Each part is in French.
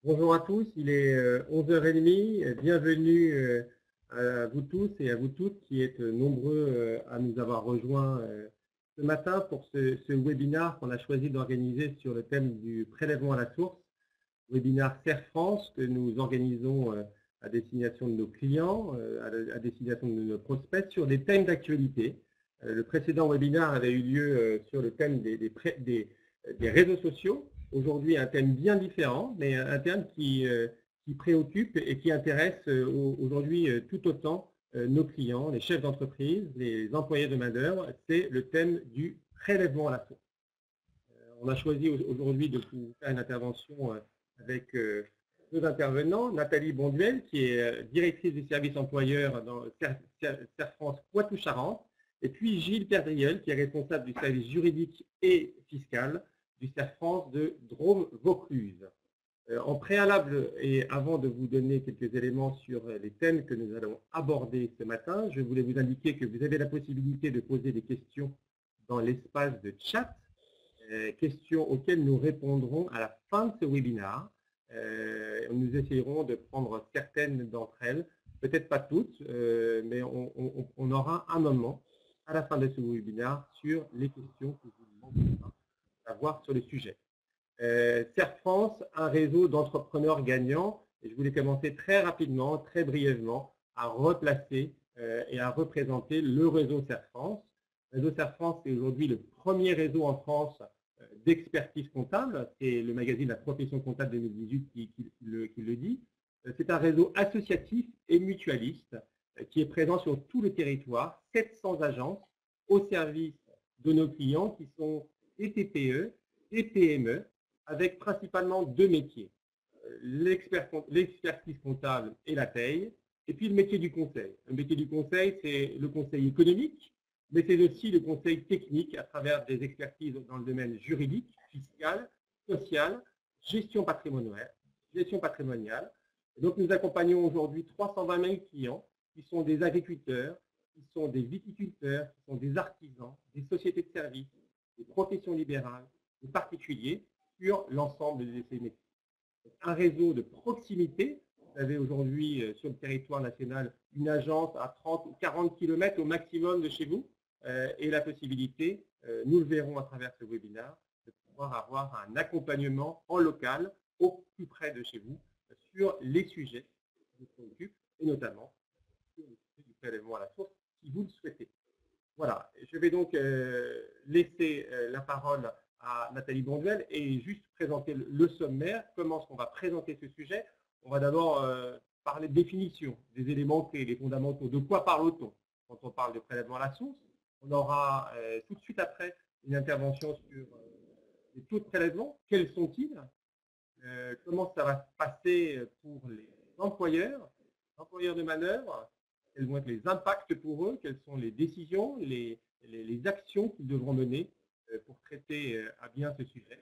Bonjour à tous, il est 11h30. Bienvenue à vous tous et à vous toutes qui êtes nombreux à nous avoir rejoints ce matin pour ce webinaire qu'on a choisi d'organiser sur le thème du prélèvement à la source, webinaire CERF France que nous organisons à destination de nos clients, à destination de nos prospects sur des thèmes d'actualité. Le précédent webinaire avait eu lieu sur le thème des réseaux sociaux. Aujourd'hui, un thème bien différent, mais un thème qui préoccupe et qui intéresse aujourd'hui tout autant nos clients, les chefs d'entreprise, les employés de main-d'œuvre. C'est le thème du prélèvement à la source. On a choisi aujourd'hui de vous faire une intervention avec deux intervenants, Nathalie Bonduel, qui est directrice du service employeur dans CERF France Poitou-Charentes, et puis Gilles Perdriel, qui est responsable du service juridique et fiscal du CERF France de Drôme-Vaucluse. En préalable et avant de vous donner quelques éléments sur les thèmes que nous allons aborder ce matin, je voulais vous indiquer que vous avez la possibilité de poser des questions dans l'espace de chat, questions auxquelles nous répondrons à la fin de ce webinaire. Nous essayerons de prendre certaines d'entre elles, peut-être pas toutes, mais on aura un moment à la fin de ce webinaire sur les questions que vous demandez à voir sur le sujet. CERF France, un réseau d'entrepreneurs gagnants, et je voulais commencer très rapidement, très brièvement, à replacer et à représenter le réseau CERF France. Le réseau CERF France est aujourd'hui le premier réseau en France d'expertise comptable, c'est le magazine La Profession Comptable 2018 qui le dit. C'est un réseau associatif et mutualiste qui est présent sur tout le territoire, 700 agences au service de nos clients qui sont des TPE, des PME, avec principalement deux métiers, l'expertise comptable et la paye, et puis le métier du conseil. Le métier du conseil, c'est le conseil économique, mais c'est aussi le conseil technique à travers des expertises dans le domaine juridique, fiscal, social, gestion patrimoniale. Donc nous accompagnons aujourd'hui 320 000 clients qui sont des agriculteurs, qui sont des viticulteurs, qui sont des artisans, des sociétés de services, des professions libérales, des particuliers, sur l'ensemble de ces métiers. Un réseau de proximité. Vous avez aujourd'hui sur le territoire national une agence à 30 ou 40 km au maximum de chez vous et la possibilité, nous le verrons à travers ce webinaire, de pouvoir avoir un accompagnement en local au plus près de chez vous sur les sujets qui vous préoccupent et notamment sur le sujet du prélèvement à la source si vous le souhaitez. Voilà, je vais donc laisser la parole à Nathalie Bonduel et juste présenter le sommaire. Comment est-ce qu'on va présenter ce sujet? On va d'abord parler de définition, des éléments clés, les fondamentaux. De quoi parle-t-on quand on parle de prélèvement à la source? On aura tout de suite après une intervention sur les taux de prélèvement. Quels sont-ils? Comment ça va se passer pour les employeurs de manœuvre? Quels vont être les impacts pour eux? Quelles sont les décisions, les actions qu'ils devront mener pour traiter à bien ce sujet.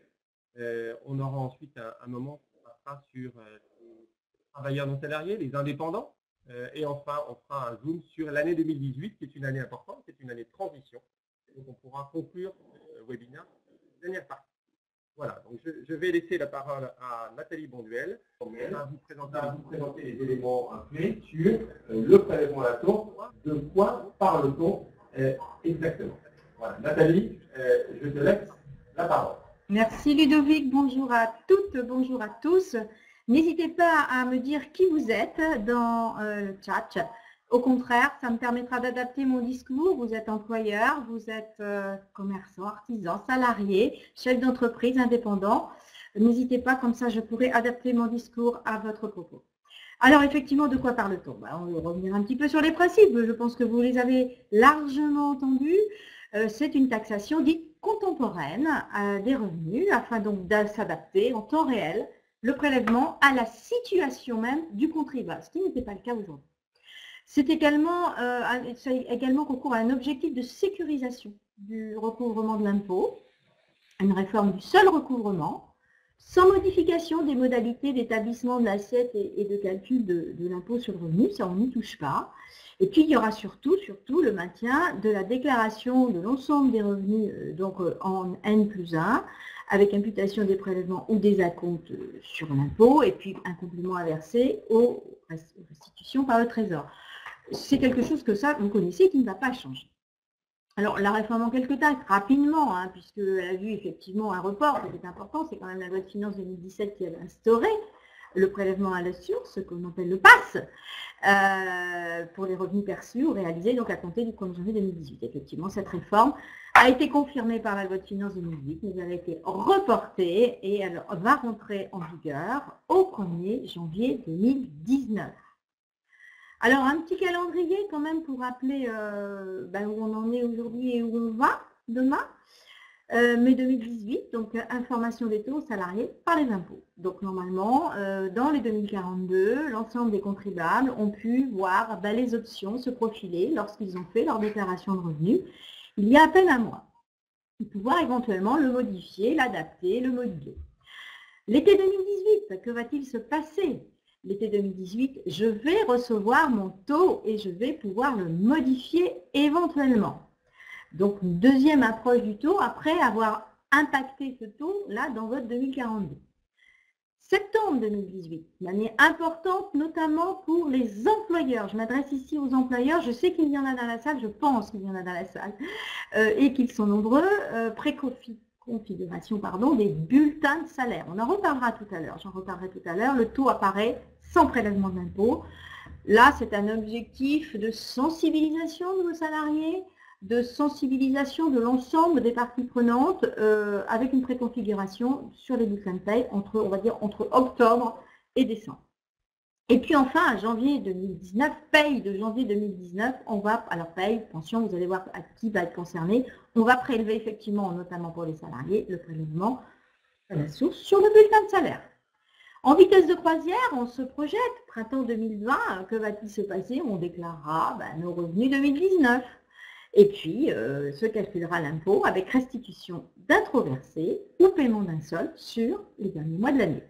On aura ensuite un moment qui passera sur les travailleurs non salariés, les indépendants, et enfin on fera un zoom sur l'année 2018 qui est une année importante, c'est une année de transition. Donc on pourra conclure le webinaire dernière partie. Voilà, donc je vais laisser la parole à Nathalie Bonduel. Elle va vous présenter les éléments clés sur le prélèvement à la source. De quoi parle-t-on exactement? Voilà, Nathalie, je te laisse la parole. Merci Ludovic, bonjour à toutes, bonjour à tous. N'hésitez pas à me dire qui vous êtes dans le chat. Au contraire, ça me permettra d'adapter mon discours. Vous êtes employeur, vous êtes commerçant, artisan, salarié, chef d'entreprise, indépendant. N'hésitez pas, comme ça je pourrai adapter mon discours à votre propos. Alors effectivement, de quoi parle-t-on? On va revenir un petit peu sur les principes. Je pense que vous les avez largement entendus. C'est une taxation dite contemporaine des revenus, afin donc de s'adapter en temps réel le prélèvement à la situation même du contribuable, ce qui n'était pas le cas aujourd'hui. C'est également, concourt à un objectif de sécurisation du recouvrement de l'impôt, une réforme du seul recouvrement, sans modification des modalités d'établissement de l'assiette et de calcul de l'impôt sur le revenu, ça on n'y touche pas. Et puis il y aura surtout le maintien de la déclaration de l'ensemble des revenus donc en N+1, avec imputation des prélèvements ou des acomptes sur l'impôt, et puis un complément à verser aux restitutions par le Trésor. C'est quelque chose que ça, vous connaissez, qui ne va pas changer. Alors, la réforme en quelques temps, rapidement, hein, puisqu'elle a vu effectivement un report, c'est important, c'est quand même la loi de finances 2017 qui avait instauré le prélèvement à la source, ce qu'on appelle le PAS, pour les revenus perçus ou réalisés donc à compter du 1er janvier 2018. Effectivement, cette réforme a été confirmée par la loi de finances 2018, mais elle a été reportée et elle va rentrer en vigueur au 1er janvier 2019. Alors, un petit calendrier quand même pour rappeler où on en est aujourd'hui et où on va demain. Mai 2018, donc information des taux aux salariés par les impôts. Donc normalement, dans les 2042, l'ensemble des contribuables ont pu voir les options se profiler lorsqu'ils ont fait leur déclaration de revenus il y a à peine un mois. Et pouvoir éventuellement le modifier, l'adapter, le moduler. L'été 2018, que va-t-il se passer? L'été 2018, je vais recevoir mon taux et je vais pouvoir le modifier éventuellement. Donc, une deuxième approche du taux après avoir impacté ce taux là dans votre 2042. Septembre 2018, une année importante notamment pour les employeurs. Je m'adresse ici aux employeurs, je sais qu'il y en a dans la salle, je pense qu'il y en a dans la salle, et qu'ils sont nombreux, préconfiguration des bulletins de salaire. On en reparlera tout à l'heure, j'en reparlerai tout à l'heure. Le taux apparaît sans prélèvement d'impôt. Là, c'est un objectif de sensibilisation de nos salariés, de sensibilisation de l'ensemble des parties prenantes avec une préconfiguration sur les bulletins de paye entre octobre et décembre. Et puis enfin, à janvier 2019, paye de janvier 2019, paye, pension, vous allez voir à qui va être concerné, on va prélever effectivement, notamment pour les salariés, le prélèvement à la source sur le bulletin de salaire. En vitesse de croisière, on se projette, printemps 2020, que va-t-il se passer? On déclarera nos revenus 2019. Et puis, se calculera l'impôt avec restitution d'un trop versé ou paiement d'un solde sur les derniers mois de l'année.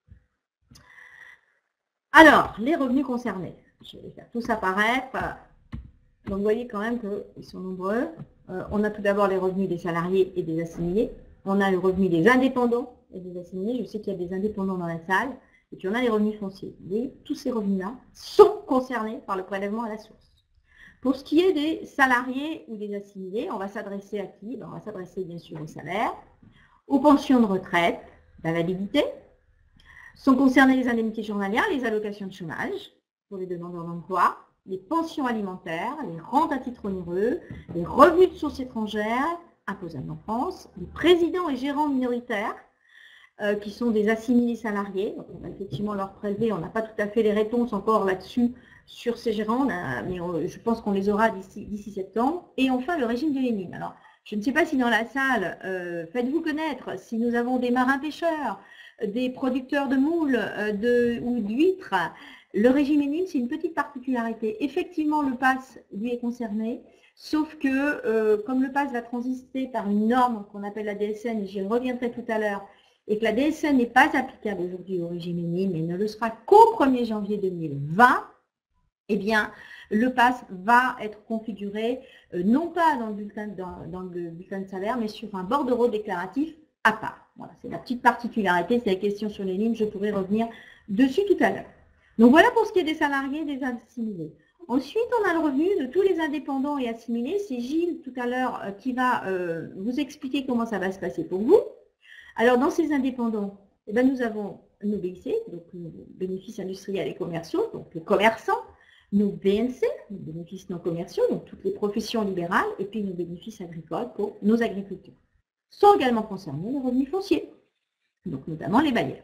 Alors, les revenus concernés. Je vais faire tous apparaître. Donc, vous voyez quand même qu'ils sont nombreux. On a tout d'abord les revenus des salariés et des assimilés. On a le revenu des indépendants et des assimilés. Je sais qu'il y a des indépendants dans la salle. Et puis, on a les revenus fonciers. Et tous ces revenus-là sont concernés par le prélèvement à la source. Pour ce qui est des salariés ou des assimilés, on va s'adresser à qui? On va s'adresser bien sûr aux salaires, aux pensions de retraite, d'invalidité. Sont concernées les indemnités journalières, les allocations de chômage pour les demandeurs d'emploi, les pensions alimentaires, les rentes à titre onéreux, les revenus de source étrangère, imposables en France, les présidents et gérants minoritaires, qui sont des assimilés salariés. Donc on va effectivement leur prélever, on n'a pas tout à fait les réponses encore là-dessus, sur ces gérants, mais je pense qu'on les aura d'ici septembre. Et enfin, le régime de Lénine. Alors, je ne sais pas si dans la salle, faites-vous connaître, si nous avons des marins-pêcheurs, des producteurs de moules ou d'huîtres, le régime Lénine, c'est une petite particularité. Effectivement, le PAS, lui, est concerné, sauf que, comme le PAS va transiter par une norme qu'on appelle la DSN, et j'y reviendrai tout à l'heure, et que la DSN n'est pas applicable aujourd'hui au régime Lénine, mais ne le sera qu'au 1er janvier 2020, eh bien, le PAS va être configuré, non pas dans le bulletin de salaire, mais sur un bordereau déclaratif à part. Voilà, c'est la petite particularité, c'est la question sur les lignes, je pourrai revenir dessus tout à l'heure. Donc voilà pour ce qui est des salariés et des assimilés. Ensuite, on a le revenu de tous les indépendants et assimilés. C'est Gilles tout à l'heure qui va vous expliquer comment ça va se passer pour vous. Alors, dans ces indépendants, nous avons nos BIC, donc nos bénéfices industriels et commerciaux, donc les commerçants, nos BNC, nos bénéfices non commerciaux, donc toutes les professions libérales, et puis nos bénéfices agricoles pour nos agriculteurs. Sont également concernés les revenus fonciers, donc notamment les bailleurs.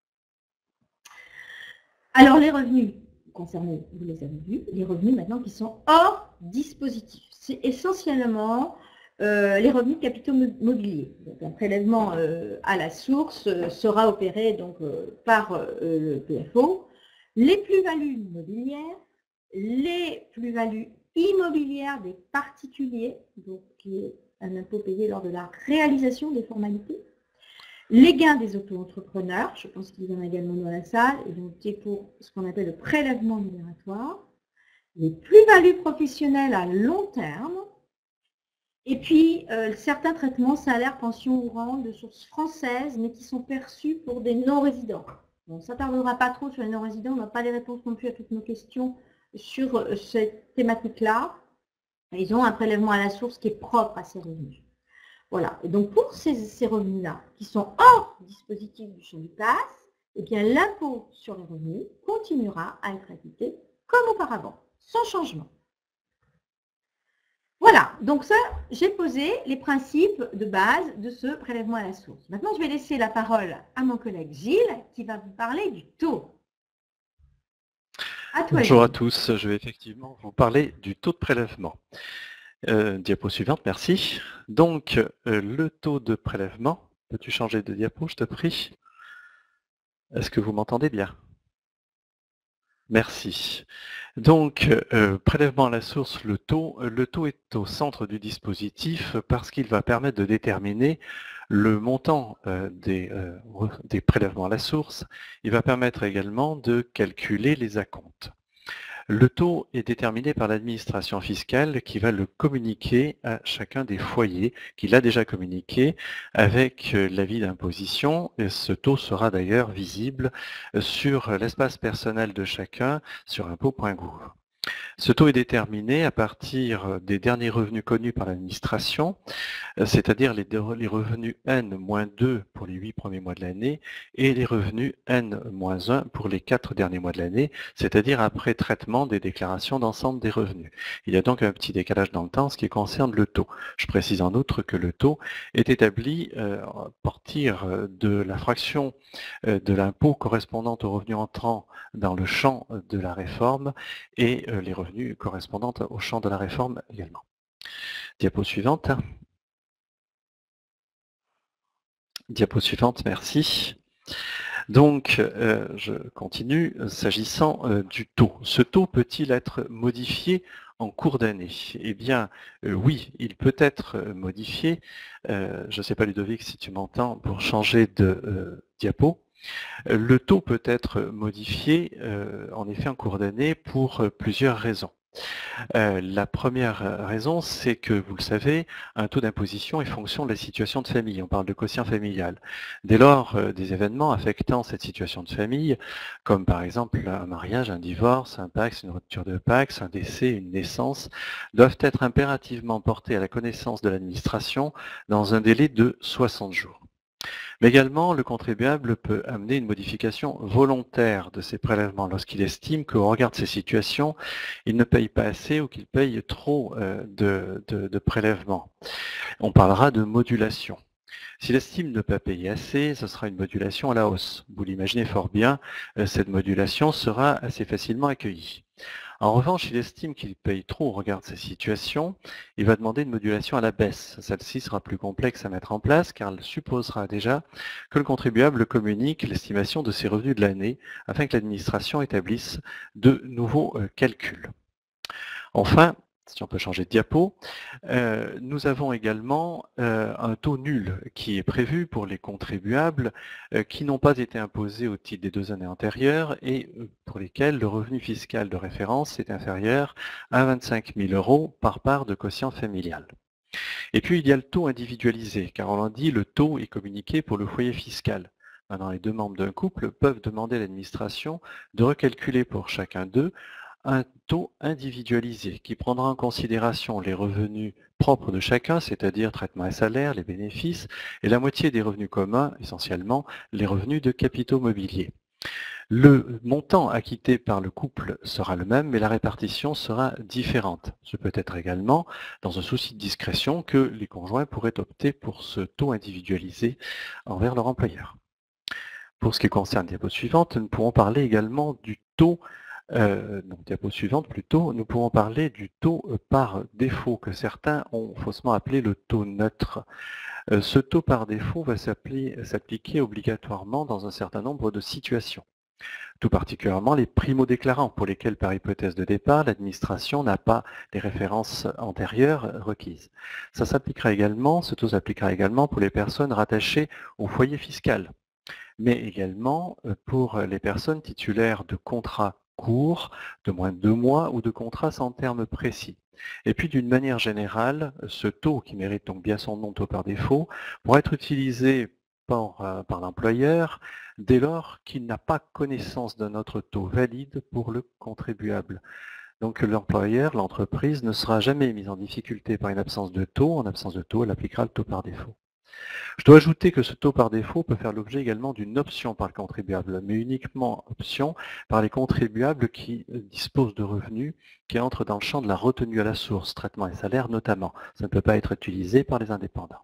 Alors les revenus concernés, vous les avez vus, les revenus maintenant qui sont hors dispositif. C'est essentiellement les revenus de capitaux mobiliers. Donc un prélèvement à la source sera opéré donc, par le PFO. Les plus-values mobilières, les plus-values immobilières des particuliers, donc qui est un impôt payé lors de la réalisation des formalités, les gains des auto-entrepreneurs, je pense qu'il y en a également dans la salle, et donc c'est pour ce qu'on appelle le prélèvement libératoire, les plus-values professionnelles à long terme, Et puis, certains traitements salaires, pensions ou rentes de source française, mais qui sont perçus pour des non-résidents. Bon, ça ne tardera pas trop sur les non-résidents, on n'a pas les réponses non plus à toutes nos questions sur cette thématique-là. Ils ont un prélèvement à la source qui est propre à ces revenus. Voilà, et donc pour ces revenus-là, qui sont hors dispositif du champ du PAS, eh bien l'impôt sur les revenus continuera à être acquitté comme auparavant, sans changement. Voilà, donc ça, j'ai posé les principes de base de ce prélèvement à la source. Maintenant, je vais laisser la parole à mon collègue Gilles, qui va vous parler du taux. À toi, bonjour Gilles. À tous, je vais effectivement vous parler du taux de prélèvement. Diapo suivante, merci. Donc, le taux de prélèvement, peux-tu changer de diapo, je te prie? Est-ce que vous m'entendez bien? Merci. Donc, prélèvement à la source, le taux est au centre du dispositif parce qu'il va permettre de déterminer le montant des prélèvements à la source. Il va permettre également de calculer les acomptes. Le taux est déterminé par l'administration fiscale qui va le communiquer à chacun des foyers, qui l'a déjà communiqué avec l'avis d'imposition. Ce taux sera d'ailleurs visible sur l'espace personnel de chacun sur impôts.gouv. Ce taux est déterminé à partir des derniers revenus connus par l'administration, c'est-à-dire les revenus N-2 pour les 8 premiers mois de l'année et les revenus N-1 pour les 4 derniers mois de l'année, c'est-à-dire après traitement des déclarations d'ensemble des revenus. Il y a donc un petit décalage dans le temps en ce qui concerne le taux. Je précise en outre que le taux est établi à partir de la fraction de l'impôt correspondante aux revenus entrants dans le champ de la réforme et les revenus correspondant au champ de la réforme également. Diapo suivante. Diapo suivante, merci. Donc, je continue. S'agissant du taux, ce taux peut-il être modifié en cours d'année? Eh bien, oui, il peut être modifié. Je ne sais pas, Ludovic, si tu m'entends, pour changer de diapo. Le taux peut être modifié, en effet, en cours d'année pour plusieurs raisons. La première raison, c'est que, vous le savez, un taux d'imposition est fonction de la situation de famille. On parle de quotient familial. Dès lors, des événements affectant cette situation de famille, comme par exemple un mariage, un divorce, un PACS, une rupture de PACS, un décès, une naissance, doivent être impérativement portés à la connaissance de l'administration dans un délai de 60 jours. Mais également, le contribuable peut amener une modification volontaire de ses prélèvements lorsqu'il estime qu'au regard de ces situations, il ne paye pas assez ou qu'il paye trop de prélèvements. On parlera de modulation. S'il estime ne pas payer assez, ce sera une modulation à la hausse. Vous l'imaginez fort bien, cette modulation sera assez facilement accueillie. En revanche, il estime qu'il paye trop au regard de sa situation, il va demander une modulation à la baisse. Celle-ci sera plus complexe à mettre en place car elle supposera déjà que le contribuable communique l'estimation de ses revenus de l'année afin que l'administration établisse de nouveaux calculs. Enfin, si on peut changer de diapo, nous avons également un taux nul qui est prévu pour les contribuables qui n'ont pas été imposés au titre des 2 années antérieures et pour lesquels le revenu fiscal de référence est inférieur à 25 000 € par part de quotient familial. Et puis il y a le taux individualisé, car on l'a dit, le taux est communiqué pour le foyer fiscal. Maintenant, les 2 membres d'un couple peuvent demander à l'administration de recalculer pour chacun d'eux un taux individualisé qui prendra en considération les revenus propres de chacun, c'est-à-dire traitement et salaire, les bénéfices, et la moitié des revenus communs, essentiellement les revenus de capitaux mobiliers. Le montant acquitté par le couple sera le même, mais la répartition sera différente. Ce peut être également, dans un souci de discrétion, que les conjoints pourraient opter pour ce taux individualisé envers leur employeur. Pour ce qui concerne la diapo suivante, nous pourrons parler également du taux donc diapo suivante plutôt, nous pourrons parler du taux par défaut que certains ont faussement appelé le taux neutre. Ce taux par défaut va s'appliquer obligatoirement dans un certain nombre de situations. Tout particulièrement les primo-déclarants pour lesquels par hypothèse de départ, l'administration n'a pas les références antérieures requises. Ça s'appliquera également, ce taux s'appliquera également pour les personnes rattachées au foyer fiscal, mais également pour les personnes titulaires de contrats court, de moins de 2 mois ou de contrat sans terme précis. Et puis d'une manière générale, ce taux, qui mérite donc bien son nom, taux par défaut, pourra être utilisé par l'employeur dès lors qu'il n'a pas connaissance d'un autre taux valide pour le contribuable. Donc l'employeur, l'entreprise, ne sera jamais mise en difficulté par une absence de taux. En absence de taux, elle appliquera le taux par défaut. Je dois ajouter que ce taux par défaut peut faire l'objet également d'une option par le contribuable, mais uniquement option par les contribuables qui disposent de revenus qui entrent dans le champ de la retenue à la source, traitement et salaire notamment. Ça ne peut pas être utilisé par les indépendants.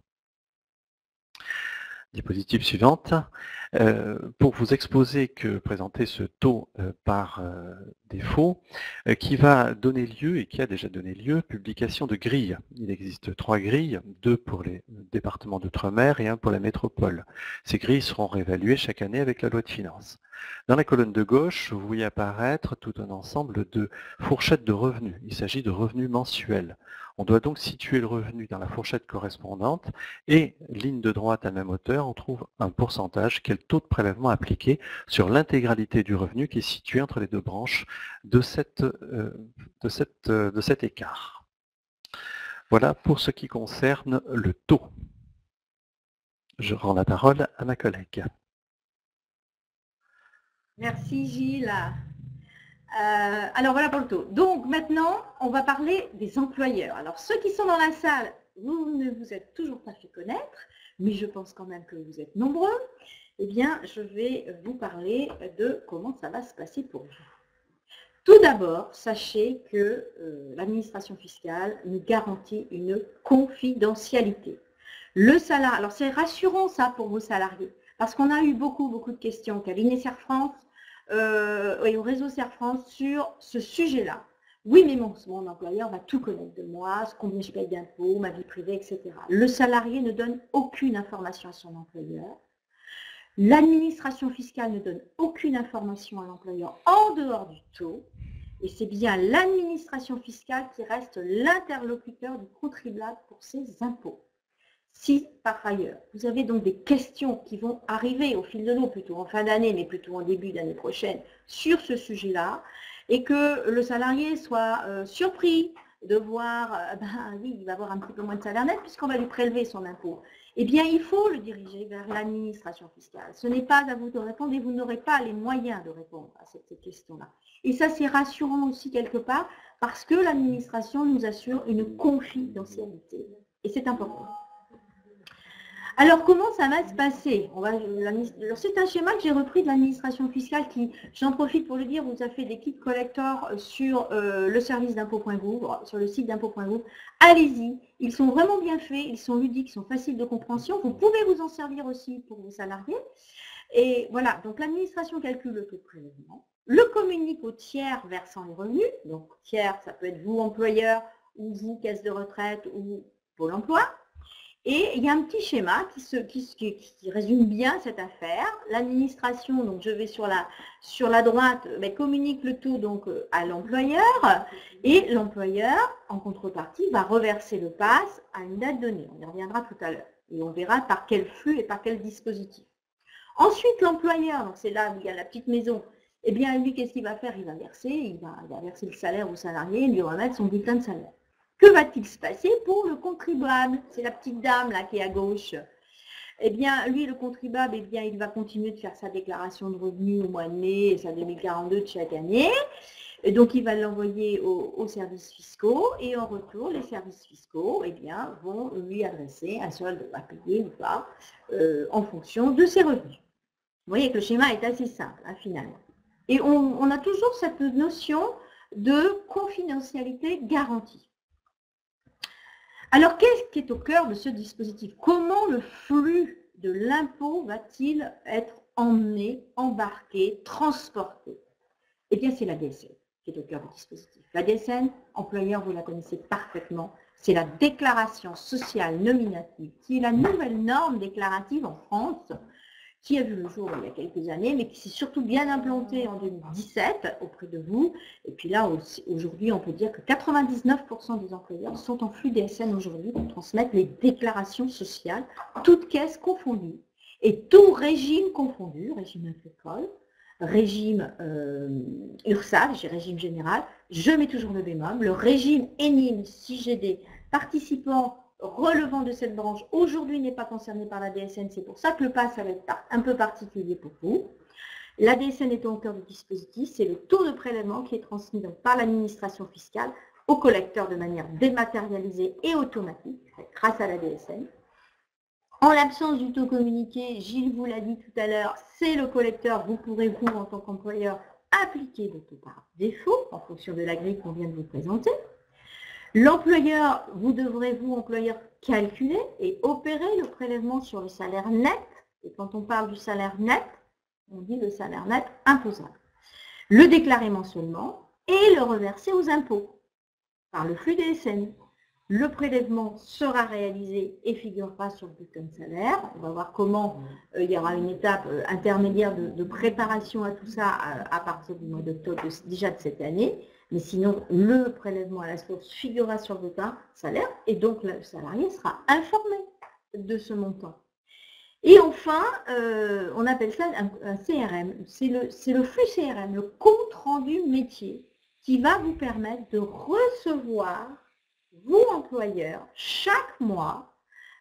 Diapositive suivante. Pour vous exposer que présenter ce taux par défaut, qui va donner lieu, et qui a déjà donné lieu, publication de grilles. Il existe 3 grilles, 2 pour les départements d'outre-mer et 1 pour la métropole. Ces grilles seront réévaluées chaque année avec la loi de finances. Dans la colonne de gauche, vous voyez apparaître tout un ensemble de fourchettes de revenus. Il s'agit de revenus mensuels. On doit donc situer le revenu dans la fourchette correspondante et, ligne de droite à même hauteur, on trouve un pourcentage qui est le taux de prélèvement appliqué sur l'intégralité du revenu qui est situé entre les 2 branches de cet écart. Voilà pour ce qui concerne le taux. Je rends la parole à ma collègue. Merci Gilles. Alors voilà pour le taux. Donc maintenant, on va parler des employeurs. Alors ceux qui sont dans la salle, vous ne vous êtes toujours pas fait connaître, mais je pense quand même que vous êtes nombreux. Eh bien, je vais vous parler de comment ça va se passer pour vous. Tout d'abord, sachez que l'administration fiscale nous garantit une confidentialité. Le salaire, alors c'est rassurant ça pour vos salariés, parce qu'on a eu beaucoup de questions au cabinet Serre France et au réseau Serre France sur ce sujet-là. Oui, mais mon employeur va tout connaître de moi, combien je paye d'impôts, ma vie privée, etc. Le salarié ne donne aucune information à son employeur. L'administration fiscale ne donne aucune information à l'employeur en dehors du taux. Et c'est bien l'administration fiscale qui reste l'interlocuteur du contribuable pour ses impôts. Si, par ailleurs, vous avez donc des questions qui vont arriver au fil de l'eau, plutôt en fin d'année, mais plutôt en début d'année prochaine, sur ce sujet-là, et que le salarié soit surpris de voir, oui, il va avoir un petit peu moins de salaire net puisqu'on va lui prélever son impôt, eh bien, il faut le diriger vers l'administration fiscale. Ce n'est pas à vous de répondre et vous n'aurez pas les moyens de répondre à cette question-là. Et ça, c'est rassurant aussi quelque part parce que l'administration nous assure une confidentialité. Et c'est important. Alors, comment ça va se passer? C'est un schéma que j'ai repris de l'administration fiscale qui, j'en profite pour le dire, vous a fait des kits collectors sur le service d'impôt.gouv, sur le site d'impôt.gouv. Allez-y, ils sont vraiment bien faits, ils sont ludiques, ils sont faciles de compréhension. Vous pouvez vous en servir aussi pour vos salariés. Et voilà, donc l'administration calcule le taux de prélèvement, le communique au tiers versant les revenus. Donc, tiers, ça peut être vous, employeur, ou vous, caisse de retraite, ou Pôle emploi. Et il y a un petit schéma qui résume bien cette affaire. L'administration, donc je vais sur la droite, communique le taux donc à l'employeur et l'employeur, en contrepartie, va reverser le PAS à une date donnée. On y reviendra tout à l'heure. Et on verra par quel flux et par quel dispositif. Ensuite, l'employeur, donc c'est là où il y a la petite maison, eh bien lui, qu'est-ce qu'il va faire? Il va verser le salaire au salarié et lui remettre son bulletin de salaire. Que va-t-il se passer pour le contribuable? C'est la petite dame là qui est à gauche. Eh bien, lui, le contribuable, eh bien, il va continuer de faire sa déclaration de revenus au mois de mai et sa 2042 de chaque année. Et donc, il va l'envoyer aux services fiscaux et en retour, les services fiscaux eh bien, vont lui adresser un solde à payer ou pas en fonction de ses revenus. Vous voyez que le schéma est assez simple, hein, finalement. Et on a toujours cette notion de confidentialité garantie. Alors, qu'est-ce qui est au cœur de ce dispositif? Comment le flux de l'impôt va-t-il être emmené, embarqué, transporté? Eh bien, c'est la DSN qui est au cœur du dispositif. La DSN, employeur, vous la connaissez parfaitement, c'est la déclaration sociale nominative, qui est la nouvelle norme déclarative en France, qui a vu le jour il y a quelques années, mais qui s'est surtout bien implantée en 2017 auprès de vous. Et puis là, aujourd'hui, on peut dire que 99% des employeurs sont en flux DSN aujourd'hui pour transmettre les déclarations sociales, toutes caisses confondues, et tout régime confondu, régime agricole, régime URSSAF, j'ai régime général, je mets toujours le bémol. Le régime ENIM, si j'ai des participants relevant de cette branche, aujourd'hui n'est pas concerné par la DSN, c'est pour ça que le pass va être un peu particulier pour vous. La DSN étant au cœur du dispositif, c'est le taux de prélèvement qui est transmis donc par l'administration fiscale au collecteur de manière dématérialisée et automatique, grâce à la DSN. En l'absence du taux communiqué, Gilles vous l'a dit tout à l'heure, c'est le collecteur, vous pourrez vous, en tant qu'employeur, appliquer le taux par défaut, en fonction de la grille qu'on vient de vous présenter. L'employeur, vous devrez, vous, employeur, calculer et opérer le prélèvement sur le salaire net. Et quand on parle du salaire net, on dit le salaire net imposable. Le déclarer mensuellement et le reverser aux impôts par le flux DSN. Le prélèvement sera réalisé et figurera sur le bulletin de salaire. On va voir comment il y aura une étape intermédiaire de préparation à tout ça à partir du mois d'octobre déjà de cette année. Mais sinon, le prélèvement à la source figurera sur le bulletin salaire et donc le salarié sera informé de ce montant. Et enfin, on appelle ça un CRM. C'est le flux CRM, le compte rendu métier, qui va vous permettre de recevoir, vous employeur, chaque mois,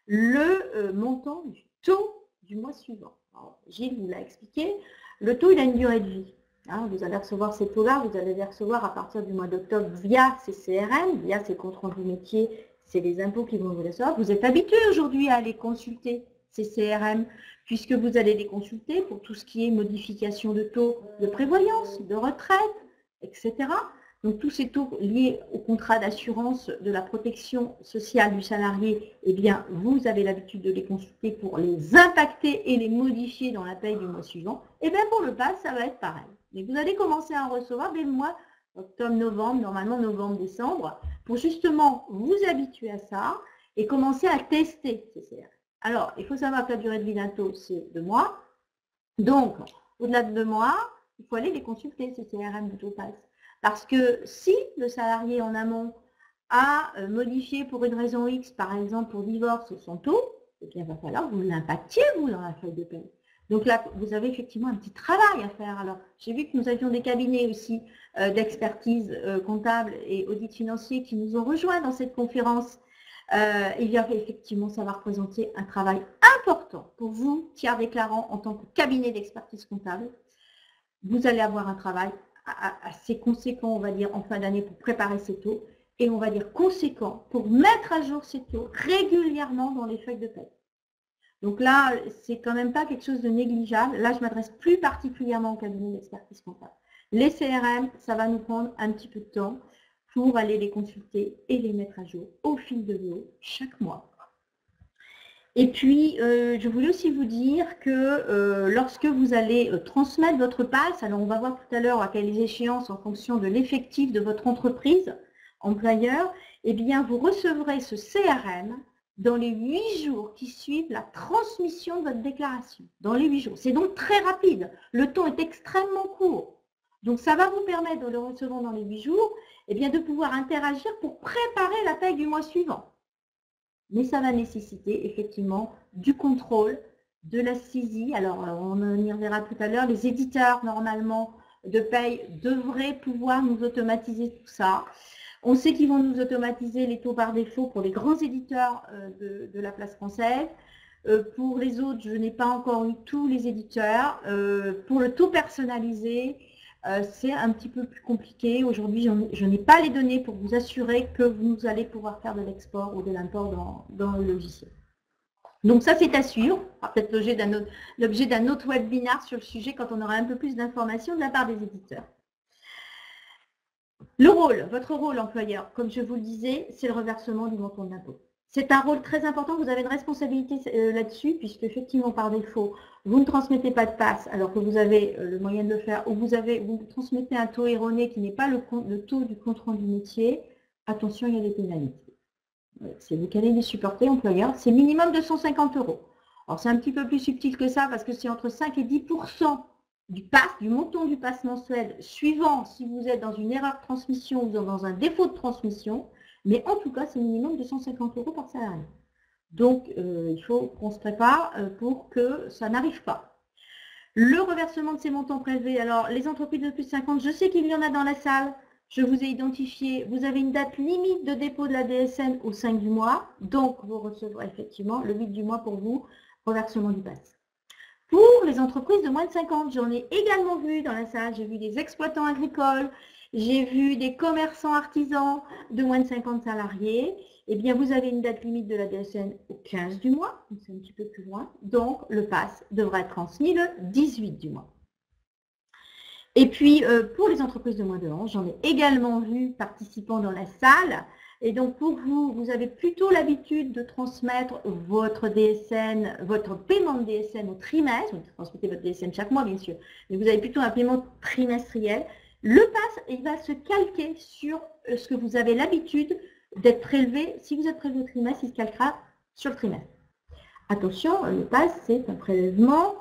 le montant du taux du mois suivant. Alors, Gilles vous l'a expliqué, le taux il a une durée de vie. Hein, vous allez recevoir ces taux-là, vous allez les recevoir à partir du mois d'octobre via ces CRM, via ces comptes rendus métiers, c'est les impôts qui vont vous les recevoir. Vous êtes habitué aujourd'hui à les consulter, ces CRM, puisque vous allez les consulter pour tout ce qui est modification de taux de prévoyance, de retraite, etc. Donc tous ces taux liés au contrat d'assurance de la protection sociale du salarié, eh bien vous avez l'habitude de les consulter pour les impacter et les modifier dans la paye du mois suivant. Et bien pour le pass, ça va être pareil. Mais vous allez commencer à en recevoir dès le mois octobre, novembre, normalement novembre, décembre, pour justement vous habituer à ça et commencer à tester ces CRM. Alors, il faut savoir que la durée de vie d'un taux, c'est 2 mois. Donc, au-delà de 2 mois, il faut aller les consulter, ces CRM de taux pass. Parce que si le salarié en amont a modifié pour une raison X, par exemple pour divorce son taux, eh bien, il va falloir que vous l'impactiez, vous, dans la feuille de paie. Donc là, vous avez effectivement un petit travail à faire. Alors, j'ai vu que nous avions des cabinets aussi d'expertise comptable et audit financier qui nous ont rejoints dans cette conférence. Il y a effectivement, ça va représenter un travail important pour vous, tiers déclarants, en tant que cabinet d'expertise comptable. Vous allez avoir un travail assez conséquent, on va dire, en fin d'année pour préparer ces taux, et on va dire conséquent pour mettre à jour ces taux régulièrement dans les feuilles de paie. Donc là, c'est quand même pas quelque chose de négligeable. Là, je m'adresse plus particulièrement au cabinet d'expertise comptable. Les CRM, ça va nous prendre un petit peu de temps pour aller les consulter et les mettre à jour au fil de l'eau chaque mois. Et puis, je voulais aussi vous dire que lorsque vous allez transmettre votre pass, alors on va voir tout à l'heure à quelles échéances en fonction de l'effectif de votre entreprise, employeur, eh bien, vous recevrez ce CRM dans les 8 jours qui suivent la transmission de votre déclaration. Dans les 8 jours. C'est donc très rapide. Le temps est extrêmement court. Donc, ça va vous permettre, en le recevant dans les 8 jours, eh bien, de pouvoir interagir pour préparer la paie du mois suivant. Mais ça va nécessiter effectivement du contrôle, de la saisie. Alors, on y reverra tout à l'heure. Les éditeurs, normalement, de paye devraient pouvoir nous automatiser tout ça. On sait qu'ils vont nous automatiser les taux par défaut pour les grands éditeurs de la place française. Pour les autres, je n'ai pas encore eu tous les éditeurs. Pour le taux personnalisé, c'est un petit peu plus compliqué. Aujourd'hui, je n'ai pas les données pour vous assurer que vous allez pouvoir faire de l'export ou de l'import dans le logiciel. Donc ça, c'est à suivre. On va peut-être l'objet d'un autre webinaire sur le sujet quand on aura un peu plus d'informations de la part des éditeurs. Le rôle, votre rôle employeur, comme je vous le disais, c'est le reversement du montant de l'impôt. C'est un rôle très important, vous avez une responsabilité là-dessus, puisque effectivement par défaut, vous ne transmettez pas de passe alors que vous avez le moyen de le faire, ou vous transmettez un taux erroné qui n'est pas le taux du compte rendu métier. Attention, il y a des pénalités. C'est vous qui allez les supporter, employeur, c'est minimum de 150 €. Alors c'est un petit peu plus subtil que ça, parce que c'est entre 5 et 10% du montant du pass mensuel, suivant si vous êtes dans une erreur de transmission ou dans un défaut de transmission, mais en tout cas, c'est minimum de 150 € par salarié. Donc, il faut qu'on se prépare pour que ça n'arrive pas. Le reversement de ces montants prélevés, alors les entreprises de plus de 50, je sais qu'il y en a dans la salle, je vous ai identifié, vous avez une date limite de dépôt de la DSN au 5 du mois, donc vous recevrez effectivement le 8 du mois pour vous, reversement du PAS. Pour les entreprises de moins de 50, j'en ai également vu dans la salle, j'ai vu des exploitants agricoles, j'ai vu des commerçants artisans de moins de 50 salariés. Eh bien, vous avez une date limite de la DSN au 15 du mois, c'est un petit peu plus loin, donc le PAS devra être transmis le 18 du mois. Et puis, pour les entreprises de moins de 11, j'en ai également vu participants dans la salle. Et donc, pour vous, vous avez plutôt l'habitude de transmettre votre DSN, votre paiement de DSN au trimestre. Vous transmettez votre DSN chaque mois, bien sûr, mais vous avez plutôt un paiement trimestriel. Le PAS, il va se calquer sur ce que vous avez l'habitude d'être prélevé. Si vous êtes prélevé au trimestre, il se calquera sur le trimestre. Attention, le PAS, c'est un prélèvement.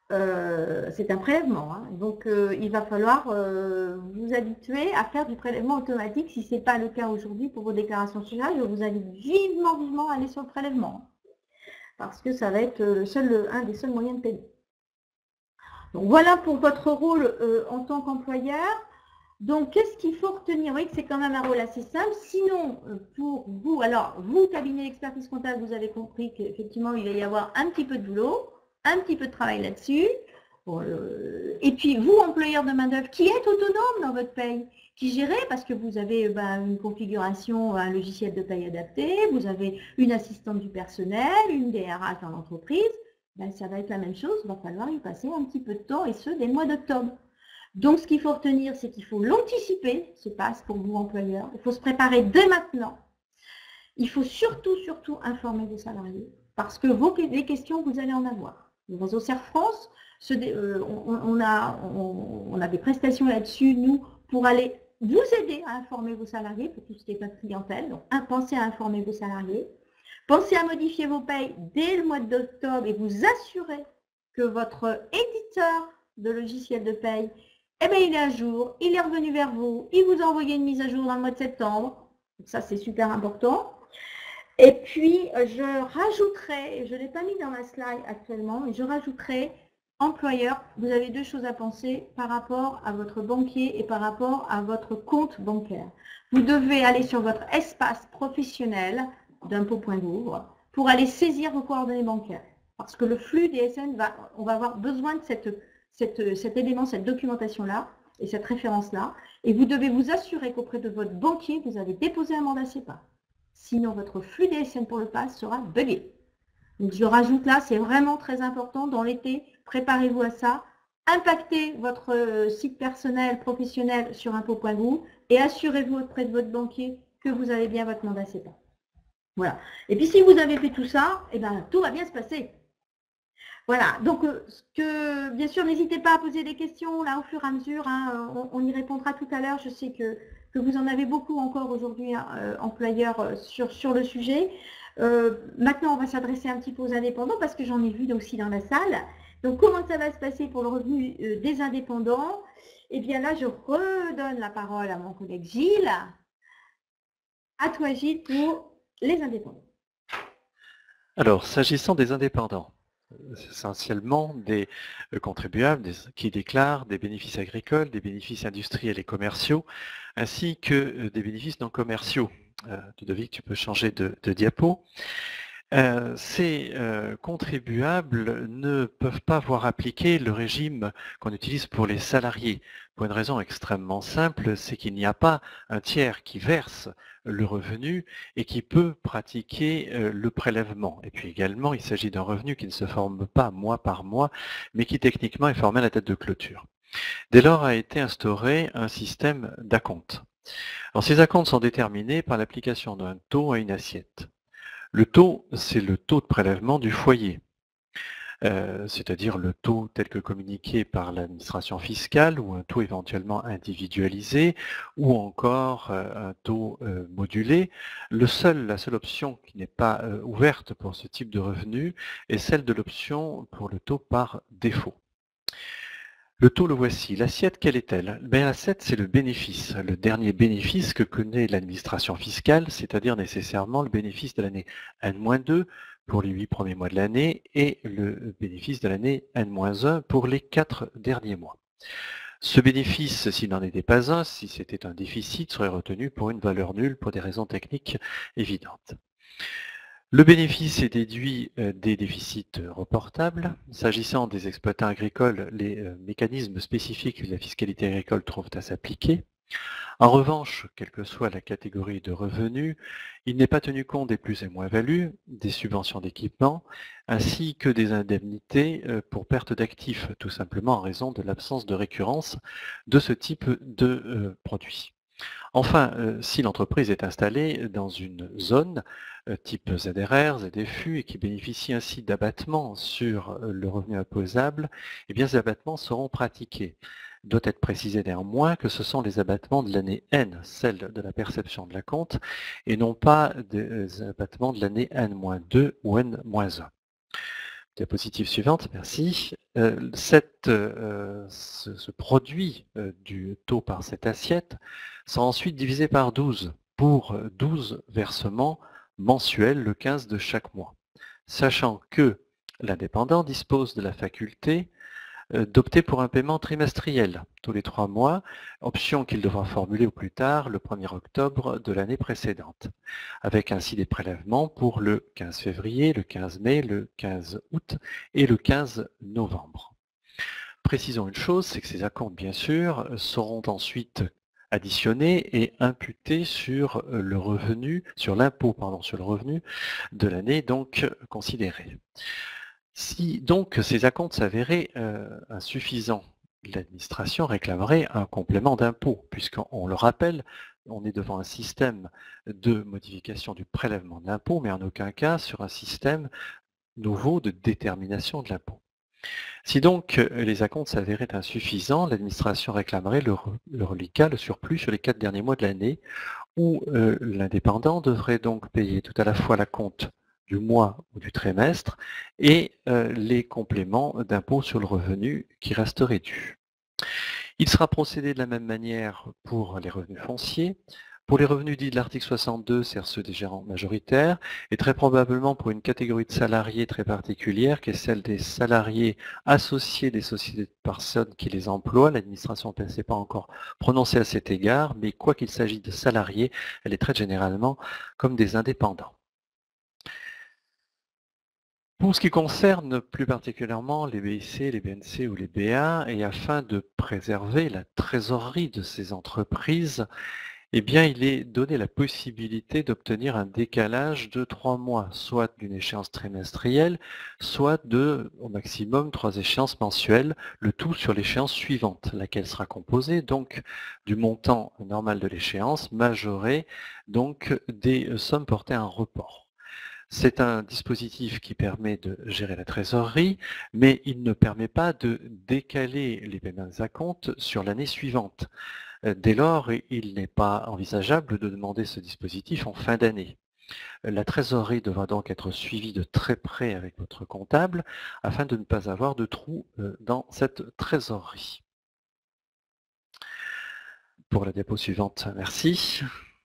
Hein. Donc il va falloir vous habituer à faire du prélèvement automatique. Si ce n'est pas le cas aujourd'hui pour vos déclarations sociales, je vous invite vivement à aller sur le prélèvement, parce que ça va être un des seuls moyens de paiement. Donc voilà pour votre rôle en tant qu'employeur. Donc qu'est-ce qu'il faut retenir? Oui, que c'est quand même un rôle assez simple. Sinon, pour vous, alors vous, cabinet d'expertise comptable, vous avez compris qu'effectivement il va y avoir un petit peu de boulot, un petit peu de travail là-dessus. Bon, et puis, vous, employeur de main-d'œuvre, qui êtes autonome dans votre paye, qui gérez, parce que vous avez une configuration, un logiciel de paye adapté, vous avez une assistante du personnel, une DRH dans l'entreprise, ça va être la même chose, il va falloir y passer un petit peu de temps, et ce, dès le mois d'octobre. Donc, ce qu'il faut retenir, c'est qu'il faut l'anticiper, ce PAS pour vous, employeur. Il faut se préparer dès maintenant. Il faut surtout informer vos salariés, parce que les questions, vous allez en avoir. Le réseau Serre France, on a des prestations là-dessus, nous, pour aller vous aider à informer vos salariés, pour tout ce qui est votre clientèle. Donc, pensez à informer vos salariés. Pensez à modifier vos payes dès le mois d'octobre et vous assurer que votre éditeur de logiciel de paye, il est à jour, il est revenu vers vous, il vous a envoyé une mise à jour dans le mois de septembre. Donc ça, c'est super important. Et puis, je rajouterai, je ne l'ai pas mis dans ma slide actuellement, mais je rajouterai, employeur, vous avez deux choses à penser par rapport à votre banquier et par rapport à votre compte bancaire. Vous devez aller sur votre espace professionnel d'impôt.gouv pour aller saisir vos coordonnées bancaires. Parce que le flux DSN, on va avoir besoin de cet élément, cette documentation-là et cette référence-là. Et vous devez vous assurer qu'auprès de votre banquier, vous avez déposé un mandat CEPA. Sinon, votre flux DSN pour le PAS sera buggé. Donc, je rajoute là, c'est vraiment très important. Dans l'été, préparez-vous à ça. Impactez votre site personnel, professionnel sur impôt.gouv et assurez-vous auprès de votre banquier que vous avez bien votre mandat CEPA. Voilà. Et puis, si vous avez fait tout ça, tout va bien se passer. Voilà. Donc, bien sûr, n'hésitez pas à poser des questions là au fur et à mesure. On y répondra tout à l'heure. Je sais que vous en avez beaucoup encore aujourd'hui, employeurs, sur le sujet. Maintenant, on va s'adresser un petit peu aux indépendants parce que j'en ai vu aussi dans la salle. Donc, comment ça va se passer pour le revenu des indépendants? Eh bien là, je redonne la parole à mon collègue Gilles. À toi, Gilles, pour les indépendants. Alors, s'agissant des indépendants, essentiellement des contribuables qui déclarent des bénéfices agricoles, des bénéfices industriels et commerciaux, ainsi que des bénéfices non commerciaux. Ludovic, tu peux changer de diapo. Ces contribuables ne peuvent pas voir appliquer le régime qu'on utilise pour les salariés, pour une raison extrêmement simple, c'est qu'il n'y a pas un tiers qui verse le revenu et qui peut pratiquer le prélèvement. Et puis également, il s'agit d'un revenu qui ne se forme pas mois par mois, mais qui techniquement est formé à la date de clôture. Dès lors a été instauré un système d'acompte. Alors ces acomptes sont déterminés par l'application d'un taux à une assiette. Le taux, c'est le taux de prélèvement du foyer, c'est-à-dire le taux tel que communiqué par l'administration fiscale ou un taux éventuellement individualisé ou encore un taux modulé. La seule option qui n'est pas ouverte pour ce type de revenu est celle de l'option pour le taux par défaut. Le taux, le voici. L'assiette, quelle est-elle? L'assiette, c'est le bénéfice, le dernier bénéfice que connaît l'administration fiscale, c'est-à-dire nécessairement le bénéfice de l'année N-2 pour les 8 premiers mois de l'année et le bénéfice de l'année N-1 pour les 4 derniers mois. Ce bénéfice, s'il n'en était pas un, si c'était un déficit, serait retenu pour une valeur nulle pour des raisons techniques évidentes. Le bénéfice est déduit des déficits reportables. S'agissant des exploitants agricoles, les mécanismes spécifiques de la fiscalité agricole trouvent à s'appliquer. En revanche, quelle que soit la catégorie de revenus, il n'est pas tenu compte des plus et moins-values, des subventions d'équipement, ainsi que des indemnités pour perte d'actifs, tout simplement en raison de l'absence de récurrence de ce type de produit. Enfin, si l'entreprise est installée dans une zone type ZRR, ZFU et qui bénéficie ainsi d'abattements sur le revenu imposable, eh bien ces abattements seront pratiqués. Il doit être précisé néanmoins que ce sont les abattements de l'année N, celle de la perception de l'acompte, et non pas des abattements de l'année N-2 ou N-1. Diapositive suivante, merci. Ce produit du taux par cette assiette sera ensuite divisé par 12 pour 12 versements mensuels le 15 de chaque mois, sachant que l'indépendant dispose de la faculté d'opter pour un paiement trimestriel tous les 3 mois, option qu'il devra formuler au plus tard le 1er octobre de l'année précédente, avec ainsi des prélèvements pour le 15 février, le 15 mai, le 15 août et le 15 novembre. Précisons une chose, c'est que ces acomptes, bien sûr, seront ensuite additionnés et imputés sur le revenu, sur l'impôt, sur le revenu de l'année donc considérée. Si donc ces acomptes s'avéraient insuffisants, l'administration réclamerait un complément d'impôt, puisqu'on le rappelle, on est devant un système de modification du prélèvement de l'impôt, mais en aucun cas sur un système nouveau de détermination de l'impôt. Si donc les acomptes s'avéraient insuffisants, l'administration réclamerait le reliquat, le surplus sur les 4 derniers mois de l'année, où l'indépendant devrait donc payer tout à la fois l'acompte du mois ou du trimestre et les compléments d'impôt sur le revenu qui resteraient dus. Il sera procédé de la même manière pour les revenus fonciers. Pour les revenus dits de l'article 62, c'est ceux des gérants majoritaires, et très probablement pour une catégorie de salariés très particulière, qui est celle des salariés associés des sociétés de personnes qui les emploient. L'administration ne s'est pas encore prononcée à cet égard, mais quoi qu'il s'agisse de salariés, elle les traite généralement comme des indépendants. Pour ce qui concerne plus particulièrement les BIC, les BNC ou les BA, et afin de préserver la trésorerie de ces entreprises, eh bien, il est donné la possibilité d'obtenir un décalage de 3 mois, soit d'une échéance trimestrielle, soit de, au maximum, 3 échéances mensuelles, le tout sur l'échéance suivante, laquelle sera composée donc du montant normal de l'échéance, majoré donc des sommes portées à un report. C'est un dispositif qui permet de gérer la trésorerie, mais il ne permet pas de décaler les paiements des acomptes sur l'année suivante. Dès lors, il n'est pas envisageable de demander ce dispositif en fin d'année. La trésorerie devra donc être suivie de très près avec votre comptable afin de ne pas avoir de trou dans cette trésorerie. Pour la diapo suivante, merci.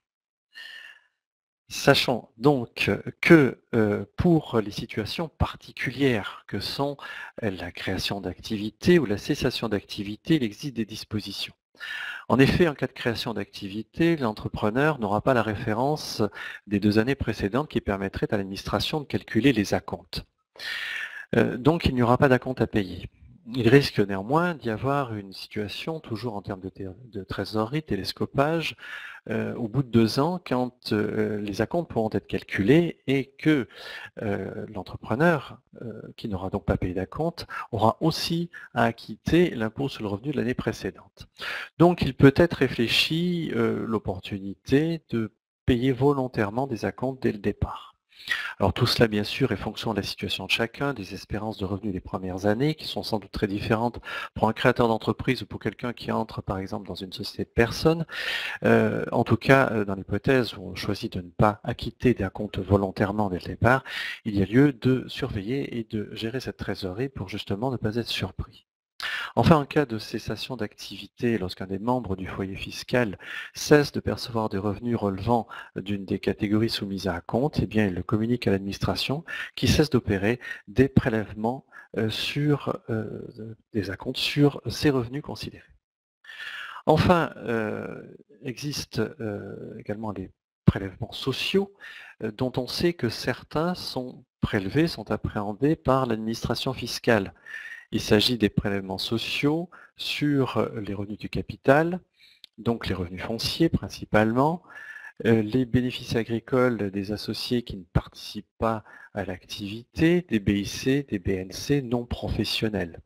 Sachant donc que pour les situations particulières que sont la création d'activité ou la cessation d'activité, il existe des dispositions. En effet, en cas de création d'activité, l'entrepreneur n'aura pas la référence des 2 années précédentes qui permettrait à l'administration de calculer les acomptes. Donc il n'y aura pas d'acompte à payer. Il risque néanmoins d'y avoir une situation, toujours en termes de trésorerie, télescopage, au bout de 2 ans, quand les acomptes pourront être calculés et que l'entrepreneur, qui n'aura donc pas payé d'acompte, aura aussi à acquitter l'impôt sur le revenu de l'année précédente. Donc il peut être réfléchi l'opportunité de payer volontairement des acomptes dès le départ. Alors tout cela, bien sûr, est fonction de la situation de chacun, des espérances de revenus des premières années, qui sont sans doute très différentes pour un créateur d'entreprise ou pour quelqu'un qui entre, par exemple, dans une société de personnes. En tout cas, dans l'hypothèse où on choisit de ne pas acquitter des acomptes volontairement dès le départ, il y a lieu de surveiller et de gérer cette trésorerie pour justement ne pas être surpris. Enfin, en cas de cessation d'activité, lorsqu'un des membres du foyer fiscal cesse de percevoir des revenus relevant d'une des catégories soumises à acompte, eh bien, il le communique à l'administration qui cesse d'opérer des prélèvements sur des acomptes sur ces revenus considérés. Enfin, existent également les prélèvements sociaux, dont on sait que certains sont prélevés, sont appréhendés par l'administration fiscale. Il s'agit des prélèvements sociaux sur les revenus du capital, donc les revenus fonciers principalement, les bénéfices agricoles des associés qui ne participent pas à l'activité, des BIC, des BNC non professionnels.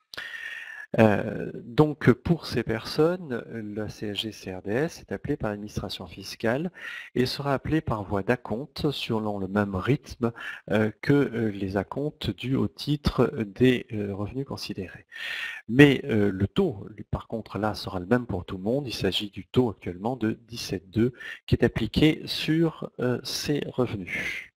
Donc pour ces personnes, la CSG-CRDS est appelée par l'administration fiscale et sera appelée par voie d'acompte selon le même rythme que les acomptes dus au titre des revenus considérés. Mais le taux, par contre, là, sera le même pour tout le monde. Il s'agit du taux actuellement de 17,2 qui est appliqué sur ces revenus.